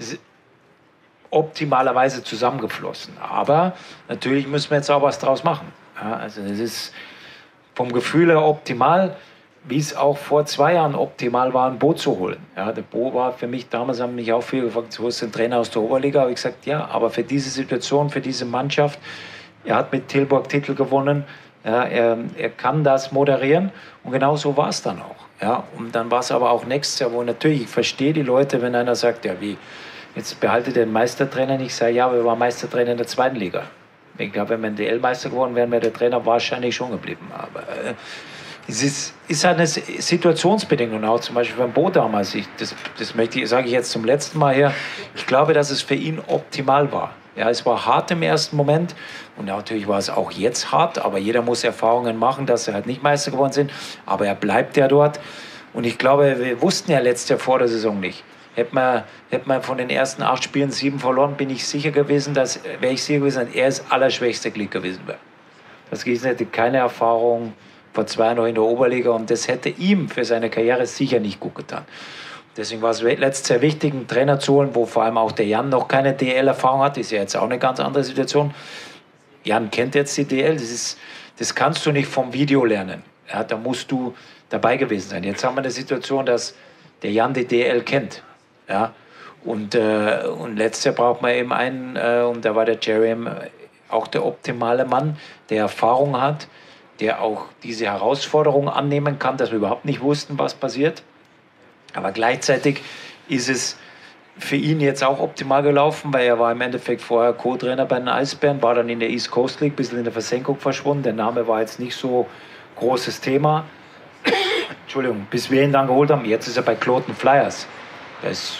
optimalerweise zusammengeflossen, aber natürlich müssen wir jetzt auch was draus machen, ja, also das ist vom Gefühl her optimal, wie es auch vor zwei Jahren optimal war, ein Bo zu holen. Ja, der Bo war für mich, damals haben mich auch viele gefragt, wo ist ein Trainer aus der Oberliga? Habe ich gesagt, ja, aber für diese Situation, für diese Mannschaft, er hat mit Tilburg Titel gewonnen, ja, er, er kann das moderieren und genau so war es dann auch. Ja, und dann war es aber auch nächstes Jahr, wo natürlich, ich verstehe die Leute, wenn einer sagt, ja wie, jetzt behaltet den Meistertrainer nicht, ich sage, ja, wir waren Meistertrainer in der zweiten Liga. Ich glaube, wenn wir D L-Meister geworden wären, wäre der Trainer wahrscheinlich schon geblieben. Aber äh, es ist, ist halt eine Situationsbedingung, auch zum Beispiel beim Bo damals. Ich, das das möchte ich, sage ich jetzt zum letzten Mal her. Ich glaube, dass es für ihn optimal war. Ja, es war hart im ersten Moment und natürlich war es auch jetzt hart, aber jeder muss Erfahrungen machen, dass sie halt nicht Meister geworden sind. Aber er bleibt ja dort. Und ich glaube, wir wussten ja letztes Jahr vor der Saison nicht. Hätte man, hätte man von den ersten acht Spielen sieben verloren, bin ich sicher gewesen, dass, wäre ich sicher gewesen, dass er das allerschwächste Glied gewesen wäre. Das Gießen hätte keine Erfahrung, vor zwei Jahren noch in der Oberliga und das hätte ihm für seine Karriere sicher nicht gut getan. Deswegen war es letztes Jahr wichtig, einen Trainer zu holen, wo vor allem auch der Jan noch keine D L-Erfahrung hat. Das ist ja jetzt auch eine ganz andere Situation. Jan kennt jetzt die D L, das, ist, das kannst du nicht vom Video lernen. Ja, da musst du dabei gewesen sein. Jetzt haben wir eine Situation, dass der Jan die D L kennt. Ja, und, äh, und letztes Jahr braucht man eben einen, äh, und da war der Jerry auch der optimale Mann, der Erfahrung hat, der auch diese Herausforderung annehmen kann, dass wir überhaupt nicht wussten, was passiert. Aber gleichzeitig ist es für ihn jetzt auch optimal gelaufen, weil er war im Endeffekt vorher Co-Trainer bei den Eisbären, war dann in der East Coast League, ein bisschen in der Versenkung verschwunden. Der Name war jetzt nicht so großes Thema. Entschuldigung, bis wir ihn dann geholt haben. Jetzt ist er bei Kloten Flyers. Das ist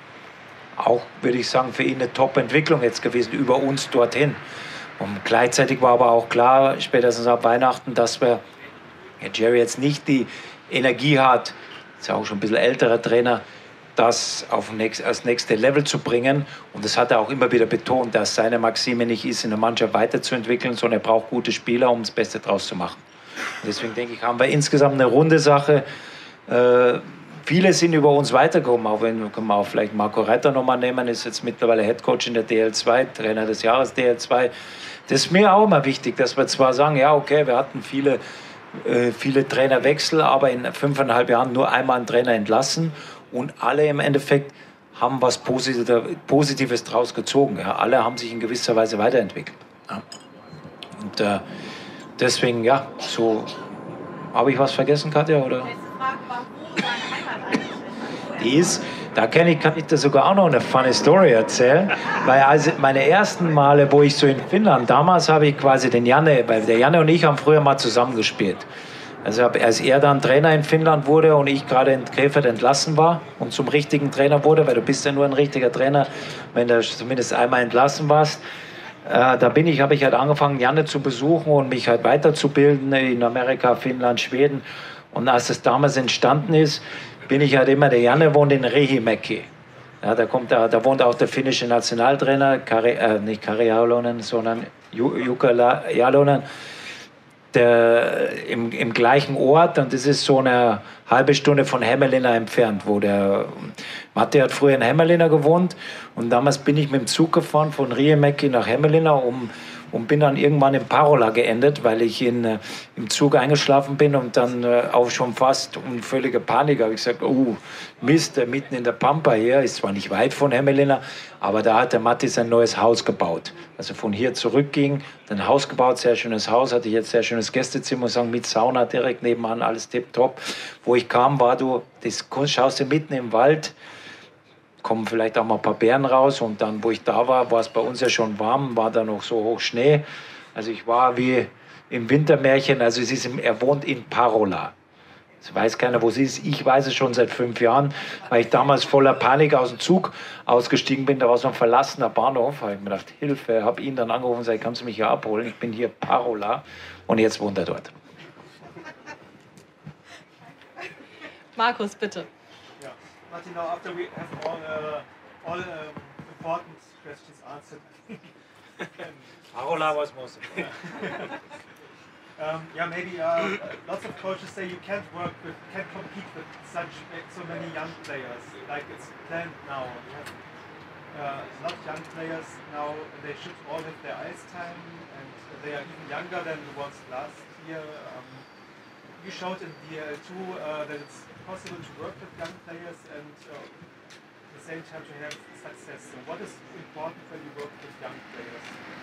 auch, würde ich sagen, für ihn eine Top-Entwicklung jetzt gewesen, über uns dorthin. Und gleichzeitig war aber auch klar, spätestens ab Weihnachten, dass wir, ja, Jerry jetzt nicht die Energie hat, ist ja auch schon ein bisschen älterer Trainer, das auf nächst, als nächste Level zu bringen. Und das hat er auch immer wieder betont, dass seine Maxime nicht ist, in der Mannschaft weiterzuentwickeln, sondern er braucht gute Spieler, um das Beste draus zu machen. Und deswegen denke ich, haben wir insgesamt eine runde Sache. Äh, Viele sind über uns weitergekommen, auch wenn können wir auch vielleicht Marco Reiter nochmal nehmen, ist jetzt mittlerweile Headcoach in der D L zwei, Trainer des Jahres D L zwei. Das ist mir auch immer wichtig, dass wir zwar sagen, ja okay, wir hatten viele, äh, viele Trainerwechsel, aber in fünfeinhalb Jahren nur einmal einen Trainer entlassen und alle im Endeffekt haben was Positives draus gezogen. Ja. Alle haben sich in gewisser Weise weiterentwickelt. Ja. Und äh, deswegen, ja, so habe ich was vergessen, Katja? Oder? Letzte Frage war, wo seine Heimat eigentlich ist. Die ist, da kann ich, kann ich dir sogar auch noch eine funny Story erzählen, weil also meine ersten Male, wo ich so in Finnland, damals habe ich quasi den Janne, weil der Janne und ich haben früher mal zusammengespielt. Also als er dann Trainer in Finnland wurde und ich gerade in Krefeld entlassen war und zum richtigen Trainer wurde, weil du bist ja nur ein richtiger Trainer, wenn du zumindest einmal entlassen warst, äh, da bin ich, habe ich halt angefangen, Janne zu besuchen und mich halt weiterzubilden in Amerika, Finnland, Schweden. Und als das damals entstanden ist, bin ich halt immer, der Janne wohnt in Riihimäki. Ja, da, kommt, da, da wohnt auch der finnische Nationaltrainer, Kari, äh, nicht Kari Jalonen, sondern Jukka Jalonen, der im, im gleichen Ort, und das ist so eine halbe Stunde von Hämeenlinna entfernt, wo der Matti hat früher in Hämeenlinna gewohnt und damals bin ich mit dem Zug gefahren von Riihimäki nach Hämeenlinna um und bin dann irgendwann in Parola geendet, weil ich in, äh, im Zug eingeschlafen bin und dann äh, auch schon fast um völlige Panik habe ich gesagt, oh Mist, äh, mitten in der Pampa hier, ist zwar nicht weit von Hämeenlinna, aber da hat der Matti sein neues Haus gebaut. Also von hier zurückging, ein Haus gebaut, sehr schönes Haus, hatte jetzt sehr schönes Gästezimmer, muss sagen, mit Sauna direkt nebenan, alles tipptopp. Wo ich kam, war du, das schaust du mitten im Wald, kommen vielleicht auch mal ein paar Bären raus und dann, wo ich da war, war es bei uns ja schon warm, war da noch so hoch Schnee. Also ich war wie im Wintermärchen, also es ist im, er wohnt in Parola. Es weiß keiner, wo es ist. Ich weiß es schon seit fünf Jahren, weil ich damals voller Panik aus dem Zug ausgestiegen bin. Da war so ein verlassener Bahnhof. Da habe ich mir gedacht, Hilfe, habe ihn dann angerufen und gesagt, kannst du mich hier abholen? Ich bin hier Parola und jetzt wohnt er dort. Markus, bitte. Yeah. Martin, now after we have all, uh, all um, important questions answered, Parola was most important. Um, yeah, maybe uh, lots of coaches say you can't work with, can't compete with such so many young players. Like it's planned now. You have uh, a lot of young players now. They should all have their ice time, and they are even younger than the ones last year. Um, you showed in D L two uh, that it's possible to work with young players and uh, at the same time to have success. So, what is important when you work with young players?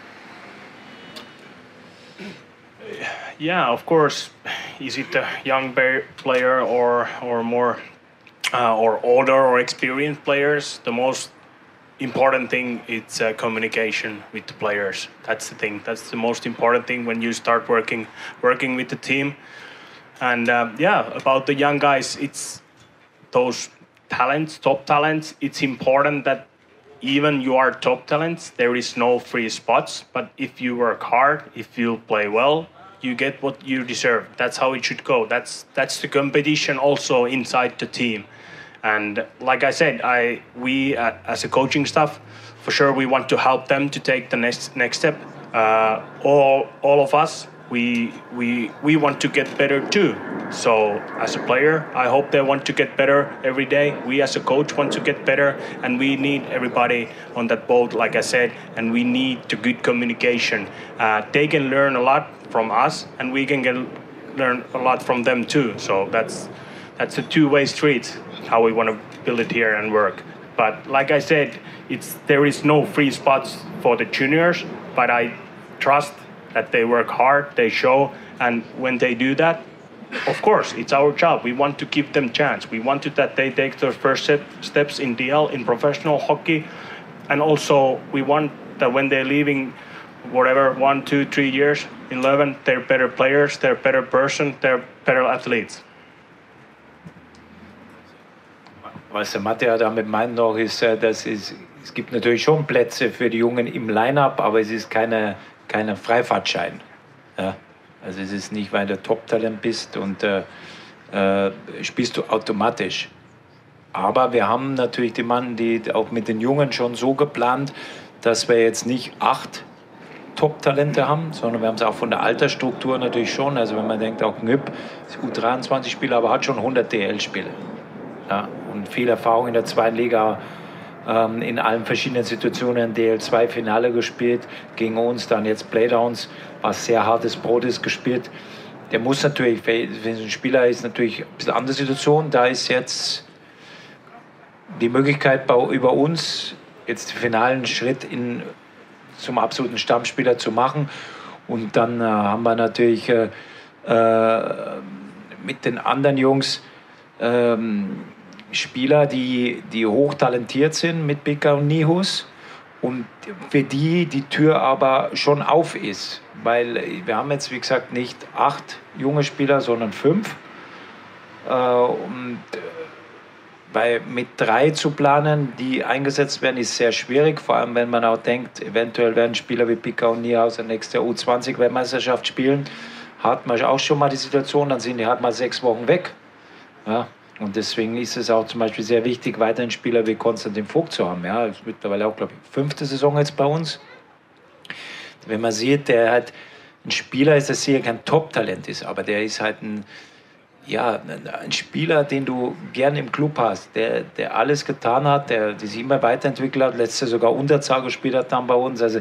Yeah, of course. Is it a young player or or more uh, or older or experienced players? The most important thing is uh, communication with the players. That's the thing. That's the most important thing when you start working working with the team. And uh, yeah, about the young guys, it's those talents, top talents. It's important that even you are top talents, there is no free spots. But if you work hard, if you play well, you get what you deserve. That's how it should go. That's that's the competition also inside the team. And like I said, I we uh, as a coaching staff, for sure we want to help them to take the next next step. Uh, all all of us, we we we want to get better too. So as a player, I hope they want to get better every day. We as a coach want to get better, and we need everybody on that boat, like I said, and we need the good communication. Uh, they can learn a lot from us, and we can get learn a lot from them too. So that's that's a two-way street, how we want to build it here and work. But like I said, it's there is no free spots for the juniors, but I trust that they work hard, they show, and when they do that, of course, it's our job. We want to give them chance. We want to, that they take their first step, steps in D L, in professional hockey, and also we want that when they're leaving, whatever, one, two, three years in Leuven, they're better players, they're better person, they're better athletes. Was der Mathe damit meint noch, ist, dass es, es gibt natürlich schon Plätze für die Jungen im Line-Up, aber es ist keine, keine Freifahrtschein. Ja? Also es ist nicht, weil du Top-Talent bist und äh, äh, spielst du automatisch. Aber wir haben natürlich die Mann, die auch mit den Jungen schon so geplant, dass wir jetzt nicht acht Top-Talente haben, sondern wir haben es auch von der Altersstruktur natürlich schon. Also wenn man denkt, auch Ngüpp ist U dreiundzwanzig-Spieler, aber hat schon hundert D L-Spiele. Ja, und viel Erfahrung in der zweiten Liga, ähm, in allen verschiedenen Situationen, D L zwei Finale gespielt, gegen uns, dann jetzt Playdowns, was sehr hartes Brot ist, gespielt. der muss natürlich, wenn es ein Spieler ist, natürlich ein bisschen andere Situation. Da ist jetzt die Möglichkeit bei, über uns, jetzt den finalen Schritt in, zum absoluten Stammspieler zu machen. Und dann äh, haben wir natürlich äh, äh, mit den anderen Jungs ähm, Spieler, die, die hochtalentiert sind mit Bika und Nihus und für die die Tür aber schon auf ist. Weil wir haben jetzt, wie gesagt, nicht acht junge Spieler, sondern fünf. Äh, und Weil mit drei zu planen, die eingesetzt werden, ist sehr schwierig. Vor allem, wenn man auch denkt, eventuell werden Spieler wie Bika und Niehaus der nächste U zwanzig Weltmeisterschaft spielen. Hat man auch schon mal die Situation, dann sind die halt mal sechs Wochen weg. Ja, und deswegen ist es auch zum Beispiel sehr wichtig, weiterhin Spieler wie Konstantin Vogt zu haben. Ja, das ist mittlerweile auch, glaube ich, fünfte Saison jetzt bei uns. Wenn man sieht, der halt ein Spieler ist, das hier kein Top-Talent ist, aber der ist halt ein Ja, ein Spieler, den du gern im Club hast, der, der alles getan hat, der, der sich immer weiterentwickelt hat, letztes Jahr sogar Unterzahl gespielt hat dann bei uns. Also,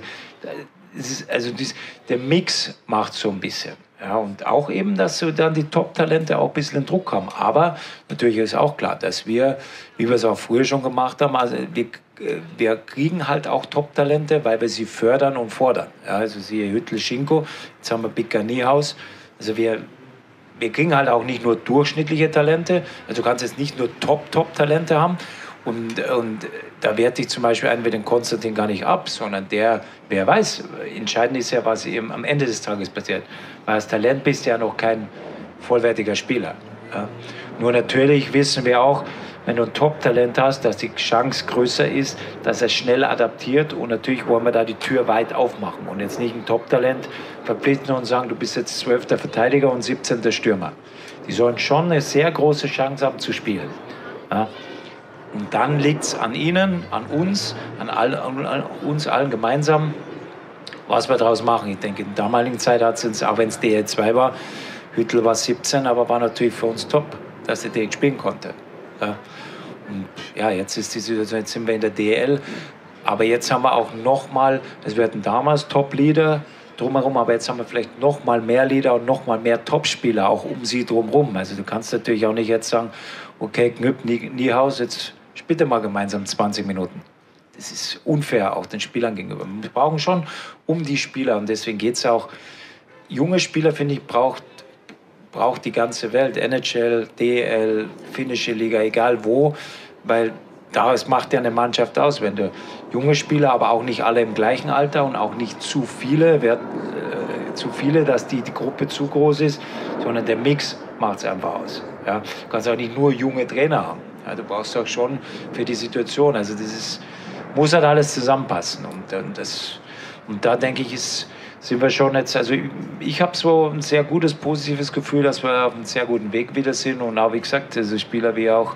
es ist, also dies, der Mix macht so ein bisschen. Ja, und auch eben, dass so dann die Top-Talente auch ein bisschen Druck haben. Aber natürlich ist auch klar, dass wir, wie wir es auch früher schon gemacht haben, also wir, wir kriegen halt auch Top-Talente, weil wir sie fördern und fordern. Ja, also siehe Hüttel, Schinko, jetzt haben wir Bika Niehaus. Also wir Wir kriegen halt auch nicht nur durchschnittliche Talente, also du kannst jetzt nicht nur Top-Top-Talente haben und, und da werte ich zum Beispiel einen wie den Konstantin gar nicht ab, sondern der, wer weiß, entscheidend ist ja, was eben am Ende des Tages passiert, weil als Talent bist du ja noch kein vollwertiger Spieler. Ja. Nur natürlich wissen wir auch, wenn du ein Top-Talent hast, dass die Chance größer ist, dass er schnell adaptiert und natürlich wollen wir da die Tür weit aufmachen und jetzt nicht ein Top-Talent verpflichten und sagen, du bist jetzt zwölfter Verteidiger und siebzehnter Stürmer. Die sollen schon eine sehr große Chance haben zu spielen. Ja. Und dann liegt es an ihnen, an uns, an, all, an uns allen gemeinsam, was wir daraus machen. Ich denke, in der damaligen Zeit hat es, auch wenn es D L zwei war, Hüttel war siebzehn, aber war natürlich für uns top, dass er direkt spielen konnte. Ja. Und ja, jetzt ist die Situation, jetzt sind wir in der D L, aber jetzt haben wir auch nochmal, also wir hatten damals Top-Leader drumherum, aber jetzt haben wir vielleicht nochmal mehr Leader und nochmal mehr Top-Spieler auch um sie drumherum. Also du kannst natürlich auch nicht jetzt sagen, okay, Knüpp, Niehaus, jetzt spielt ihr mal gemeinsam zwanzig Minuten. Das ist unfair auch den Spielern gegenüber. Wir brauchen schon um die Spieler und deswegen geht es auch, junge Spieler, finde ich, braucht braucht die ganze Welt, N H L, D L, finnische Liga, egal wo, weil das macht ja eine Mannschaft aus, wenn du junge Spieler, aber auch nicht alle im gleichen Alter und auch nicht zu viele, wird, äh, zu viele, dass die, die Gruppe zu groß ist, sondern der Mix macht es einfach aus. Ja? Du kannst auch nicht nur junge Trainer haben, ja, du brauchst auch schon für die Situation, also das ist, muss halt alles zusammenpassen und, und, das, und da denke ich, ist sind wir schon jetzt, also ich habe so ein sehr gutes, positives Gefühl, dass wir auf einem sehr guten Weg wieder sind und auch, wie gesagt, diese Spieler wie auch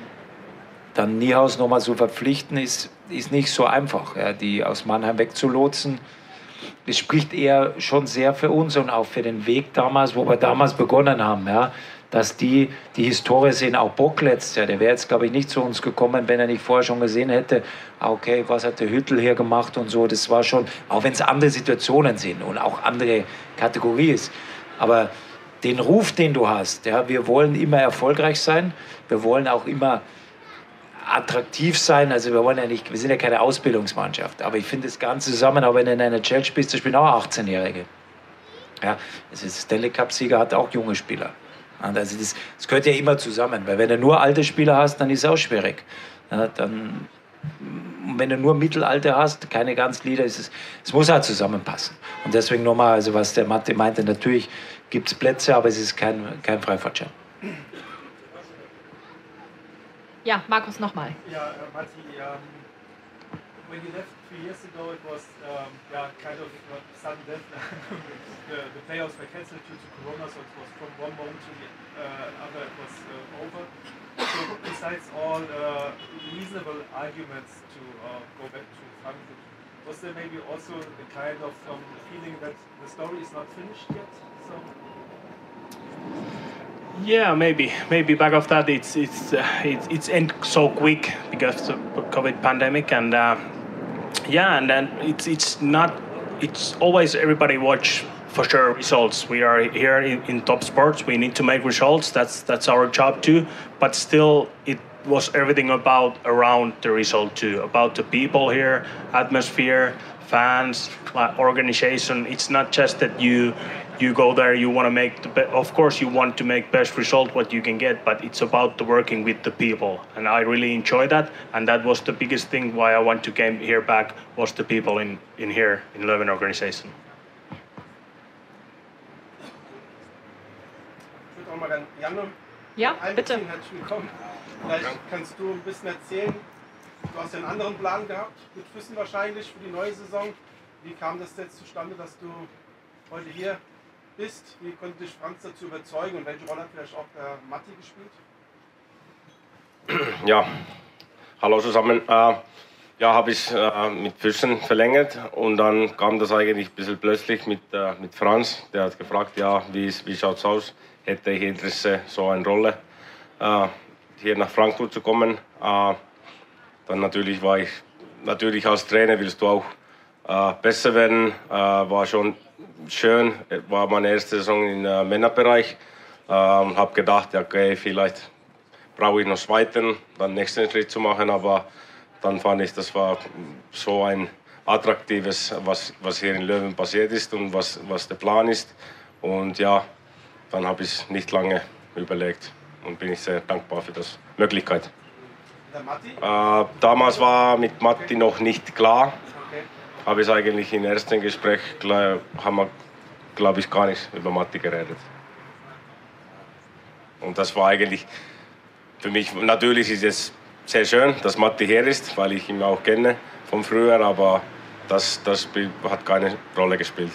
dann Niehaus nochmal zu verpflichten, ist, ist nicht so einfach, ja, die aus Mannheim wegzulotsen. Das spricht eher schon sehr für uns und auch für den Weg damals, wo wir damals begonnen haben, ja, dass die die Historie sehen, auch Bock letztes Jahr, der wäre jetzt, glaube ich, nicht zu uns gekommen, wenn er nicht vorher schon gesehen hätte, okay, was hat der Hüttel hier gemacht und so, das war schon, auch wenn es andere Situationen sind und auch andere Kategorie ist, aber den Ruf, den du hast, ja, wir wollen immer erfolgreich sein, wir wollen auch immer attraktiv sein, also wir wollen ja nicht, wir sind ja keine Ausbildungsmannschaft, aber ich finde das Ganze zusammen, auch wenn du in einer Chelsea spielst, da spielen auch achtzehnjährige. Ja, das ist Stanley Cup-Sieger, hat auch junge Spieler. Also das, das gehört ja immer zusammen, weil wenn du nur alte Spieler hast, dann ist es auch schwierig. Ja, dann, wenn du nur Mittelalter hast, keine ganz Lieder, ist es, es muss halt zusammenpassen. Und deswegen nochmal, also was der Matti meinte, natürlich gibt es Plätze, aber es ist kein, kein Freifahrtschein. Ja, Markus nochmal. Ja, uh, Matti, um, when you left three years ago, it was um, yeah, kind of uh, sudden death. the, the playoffs were cancelled due to Corona, so it was from one moment to the uh, other, it was uh, over. So besides all uh, reasonable arguments to uh, go back to Frankfurt, was there maybe also the kind of um, feeling that the story is not finished yet? So. Yeah, maybe, maybe back of that, it's it's uh, it's it's end so quick because of COVID pandemic, and uh, yeah, and then it's it's not, it's always everybody watch for sure results. We are here in, in top sports. We need to make results. That's that's our job too. But still, it was everything about around the result too, about the people here, atmosphere, fans, like organization. It's not just that you you go there, you want to make the be- of course you want to make best result what you can get, but it's about the working with the people, and I really enjoy that, and that was the biggest thing why I want to came here back was the people in in here in Leuven organization. Ich würde auch mal dann Janne Ja, einbeziehen. bitte. Herzlich willkommen. Vielleicht kannst du ein bisschen erzählen. Du hast ja einen anderen Plan gehabt, mit Füssen wahrscheinlich für die neue Saison. Wie kam das jetzt zustande, dass du heute hier bist? Wie konnte dich Franz dazu überzeugen und welche Rolle hat vielleicht auch der Matti gespielt? Ja, hallo zusammen. Äh, ja, habe ich äh, mit Füssen verlängert und dann kam das eigentlich ein bisschen plötzlich mit, äh, mit Franz. Der hat gefragt, ja, wie, wie schaut es aus? Hätte ich Interesse, so eine Rolle äh, hier nach Frankfurt zu kommen? Äh, dann natürlich war ich, natürlich als Trainer willst du auch äh, besser werden. Äh, war schon schön, war meine erste Saison im äh, Männerbereich. Äh, habe gedacht, ja, okay, vielleicht brauche ich noch zweiten, dann nächsten Schritt zu machen, aber dann fand ich, das war so ein attraktives, was, was hier in Leuven passiert ist und was, was der Plan ist. Und ja, dann habe ich nicht lange überlegt und bin ich sehr dankbar für die Möglichkeit. Der Matti? Äh, damals war mit Matti noch nicht klar. Okay. Habe ich eigentlich im ersten Gespräch, glaub, haben wir, glaube ich, gar nicht über Matti geredet. Und das war eigentlich für mich, natürlich ist es sehr schön, dass Matti hier ist, weil ich ihn auch kenne von früher, aber das, das hat keine Rolle gespielt.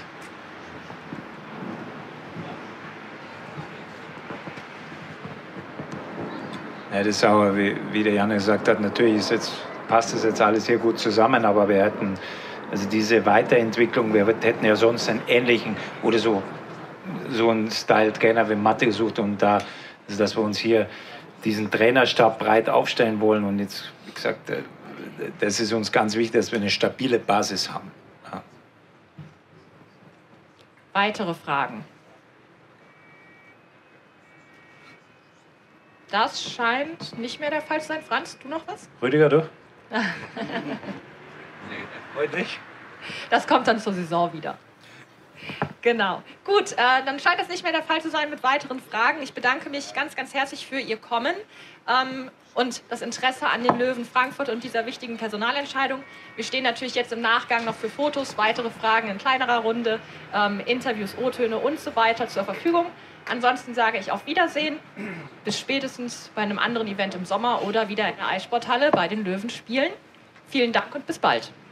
Ja, das ist auch, wie, wie der Janne gesagt hat, natürlich ist jetzt, passt das jetzt alles hier gut zusammen, aber wir hätten, also diese Weiterentwicklung, wir hätten ja sonst einen ähnlichen oder so, so einen Style-Trainer wie Matti gesucht und da, also dass wir uns hier diesen Trainerstab breit aufstellen wollen und jetzt, wie gesagt, das ist uns ganz wichtig, dass wir eine stabile Basis haben. Ja. Weitere Fragen? Das scheint nicht mehr der Fall zu sein. Franz, du noch was? Rüdiger, du? Heute nicht. Das kommt dann zur Saison wieder. Genau. Gut, äh, dann scheint das nicht mehr der Fall zu sein mit weiteren Fragen. Ich bedanke mich ganz, ganz herzlich für Ihr Kommen ähm, und das Interesse an den Löwen Frankfurt und dieser wichtigen Personalentscheidung. Wir stehen natürlich jetzt im Nachgang noch für Fotos, weitere Fragen in kleinerer Runde, ähm, Interviews, O-Töne und so weiter zur Verfügung. Ansonsten sage ich auf Wiedersehen, bis spätestens bei einem anderen Event im Sommer oder wieder in der Eissporthalle bei den Löwenspielen. Vielen Dank und bis bald.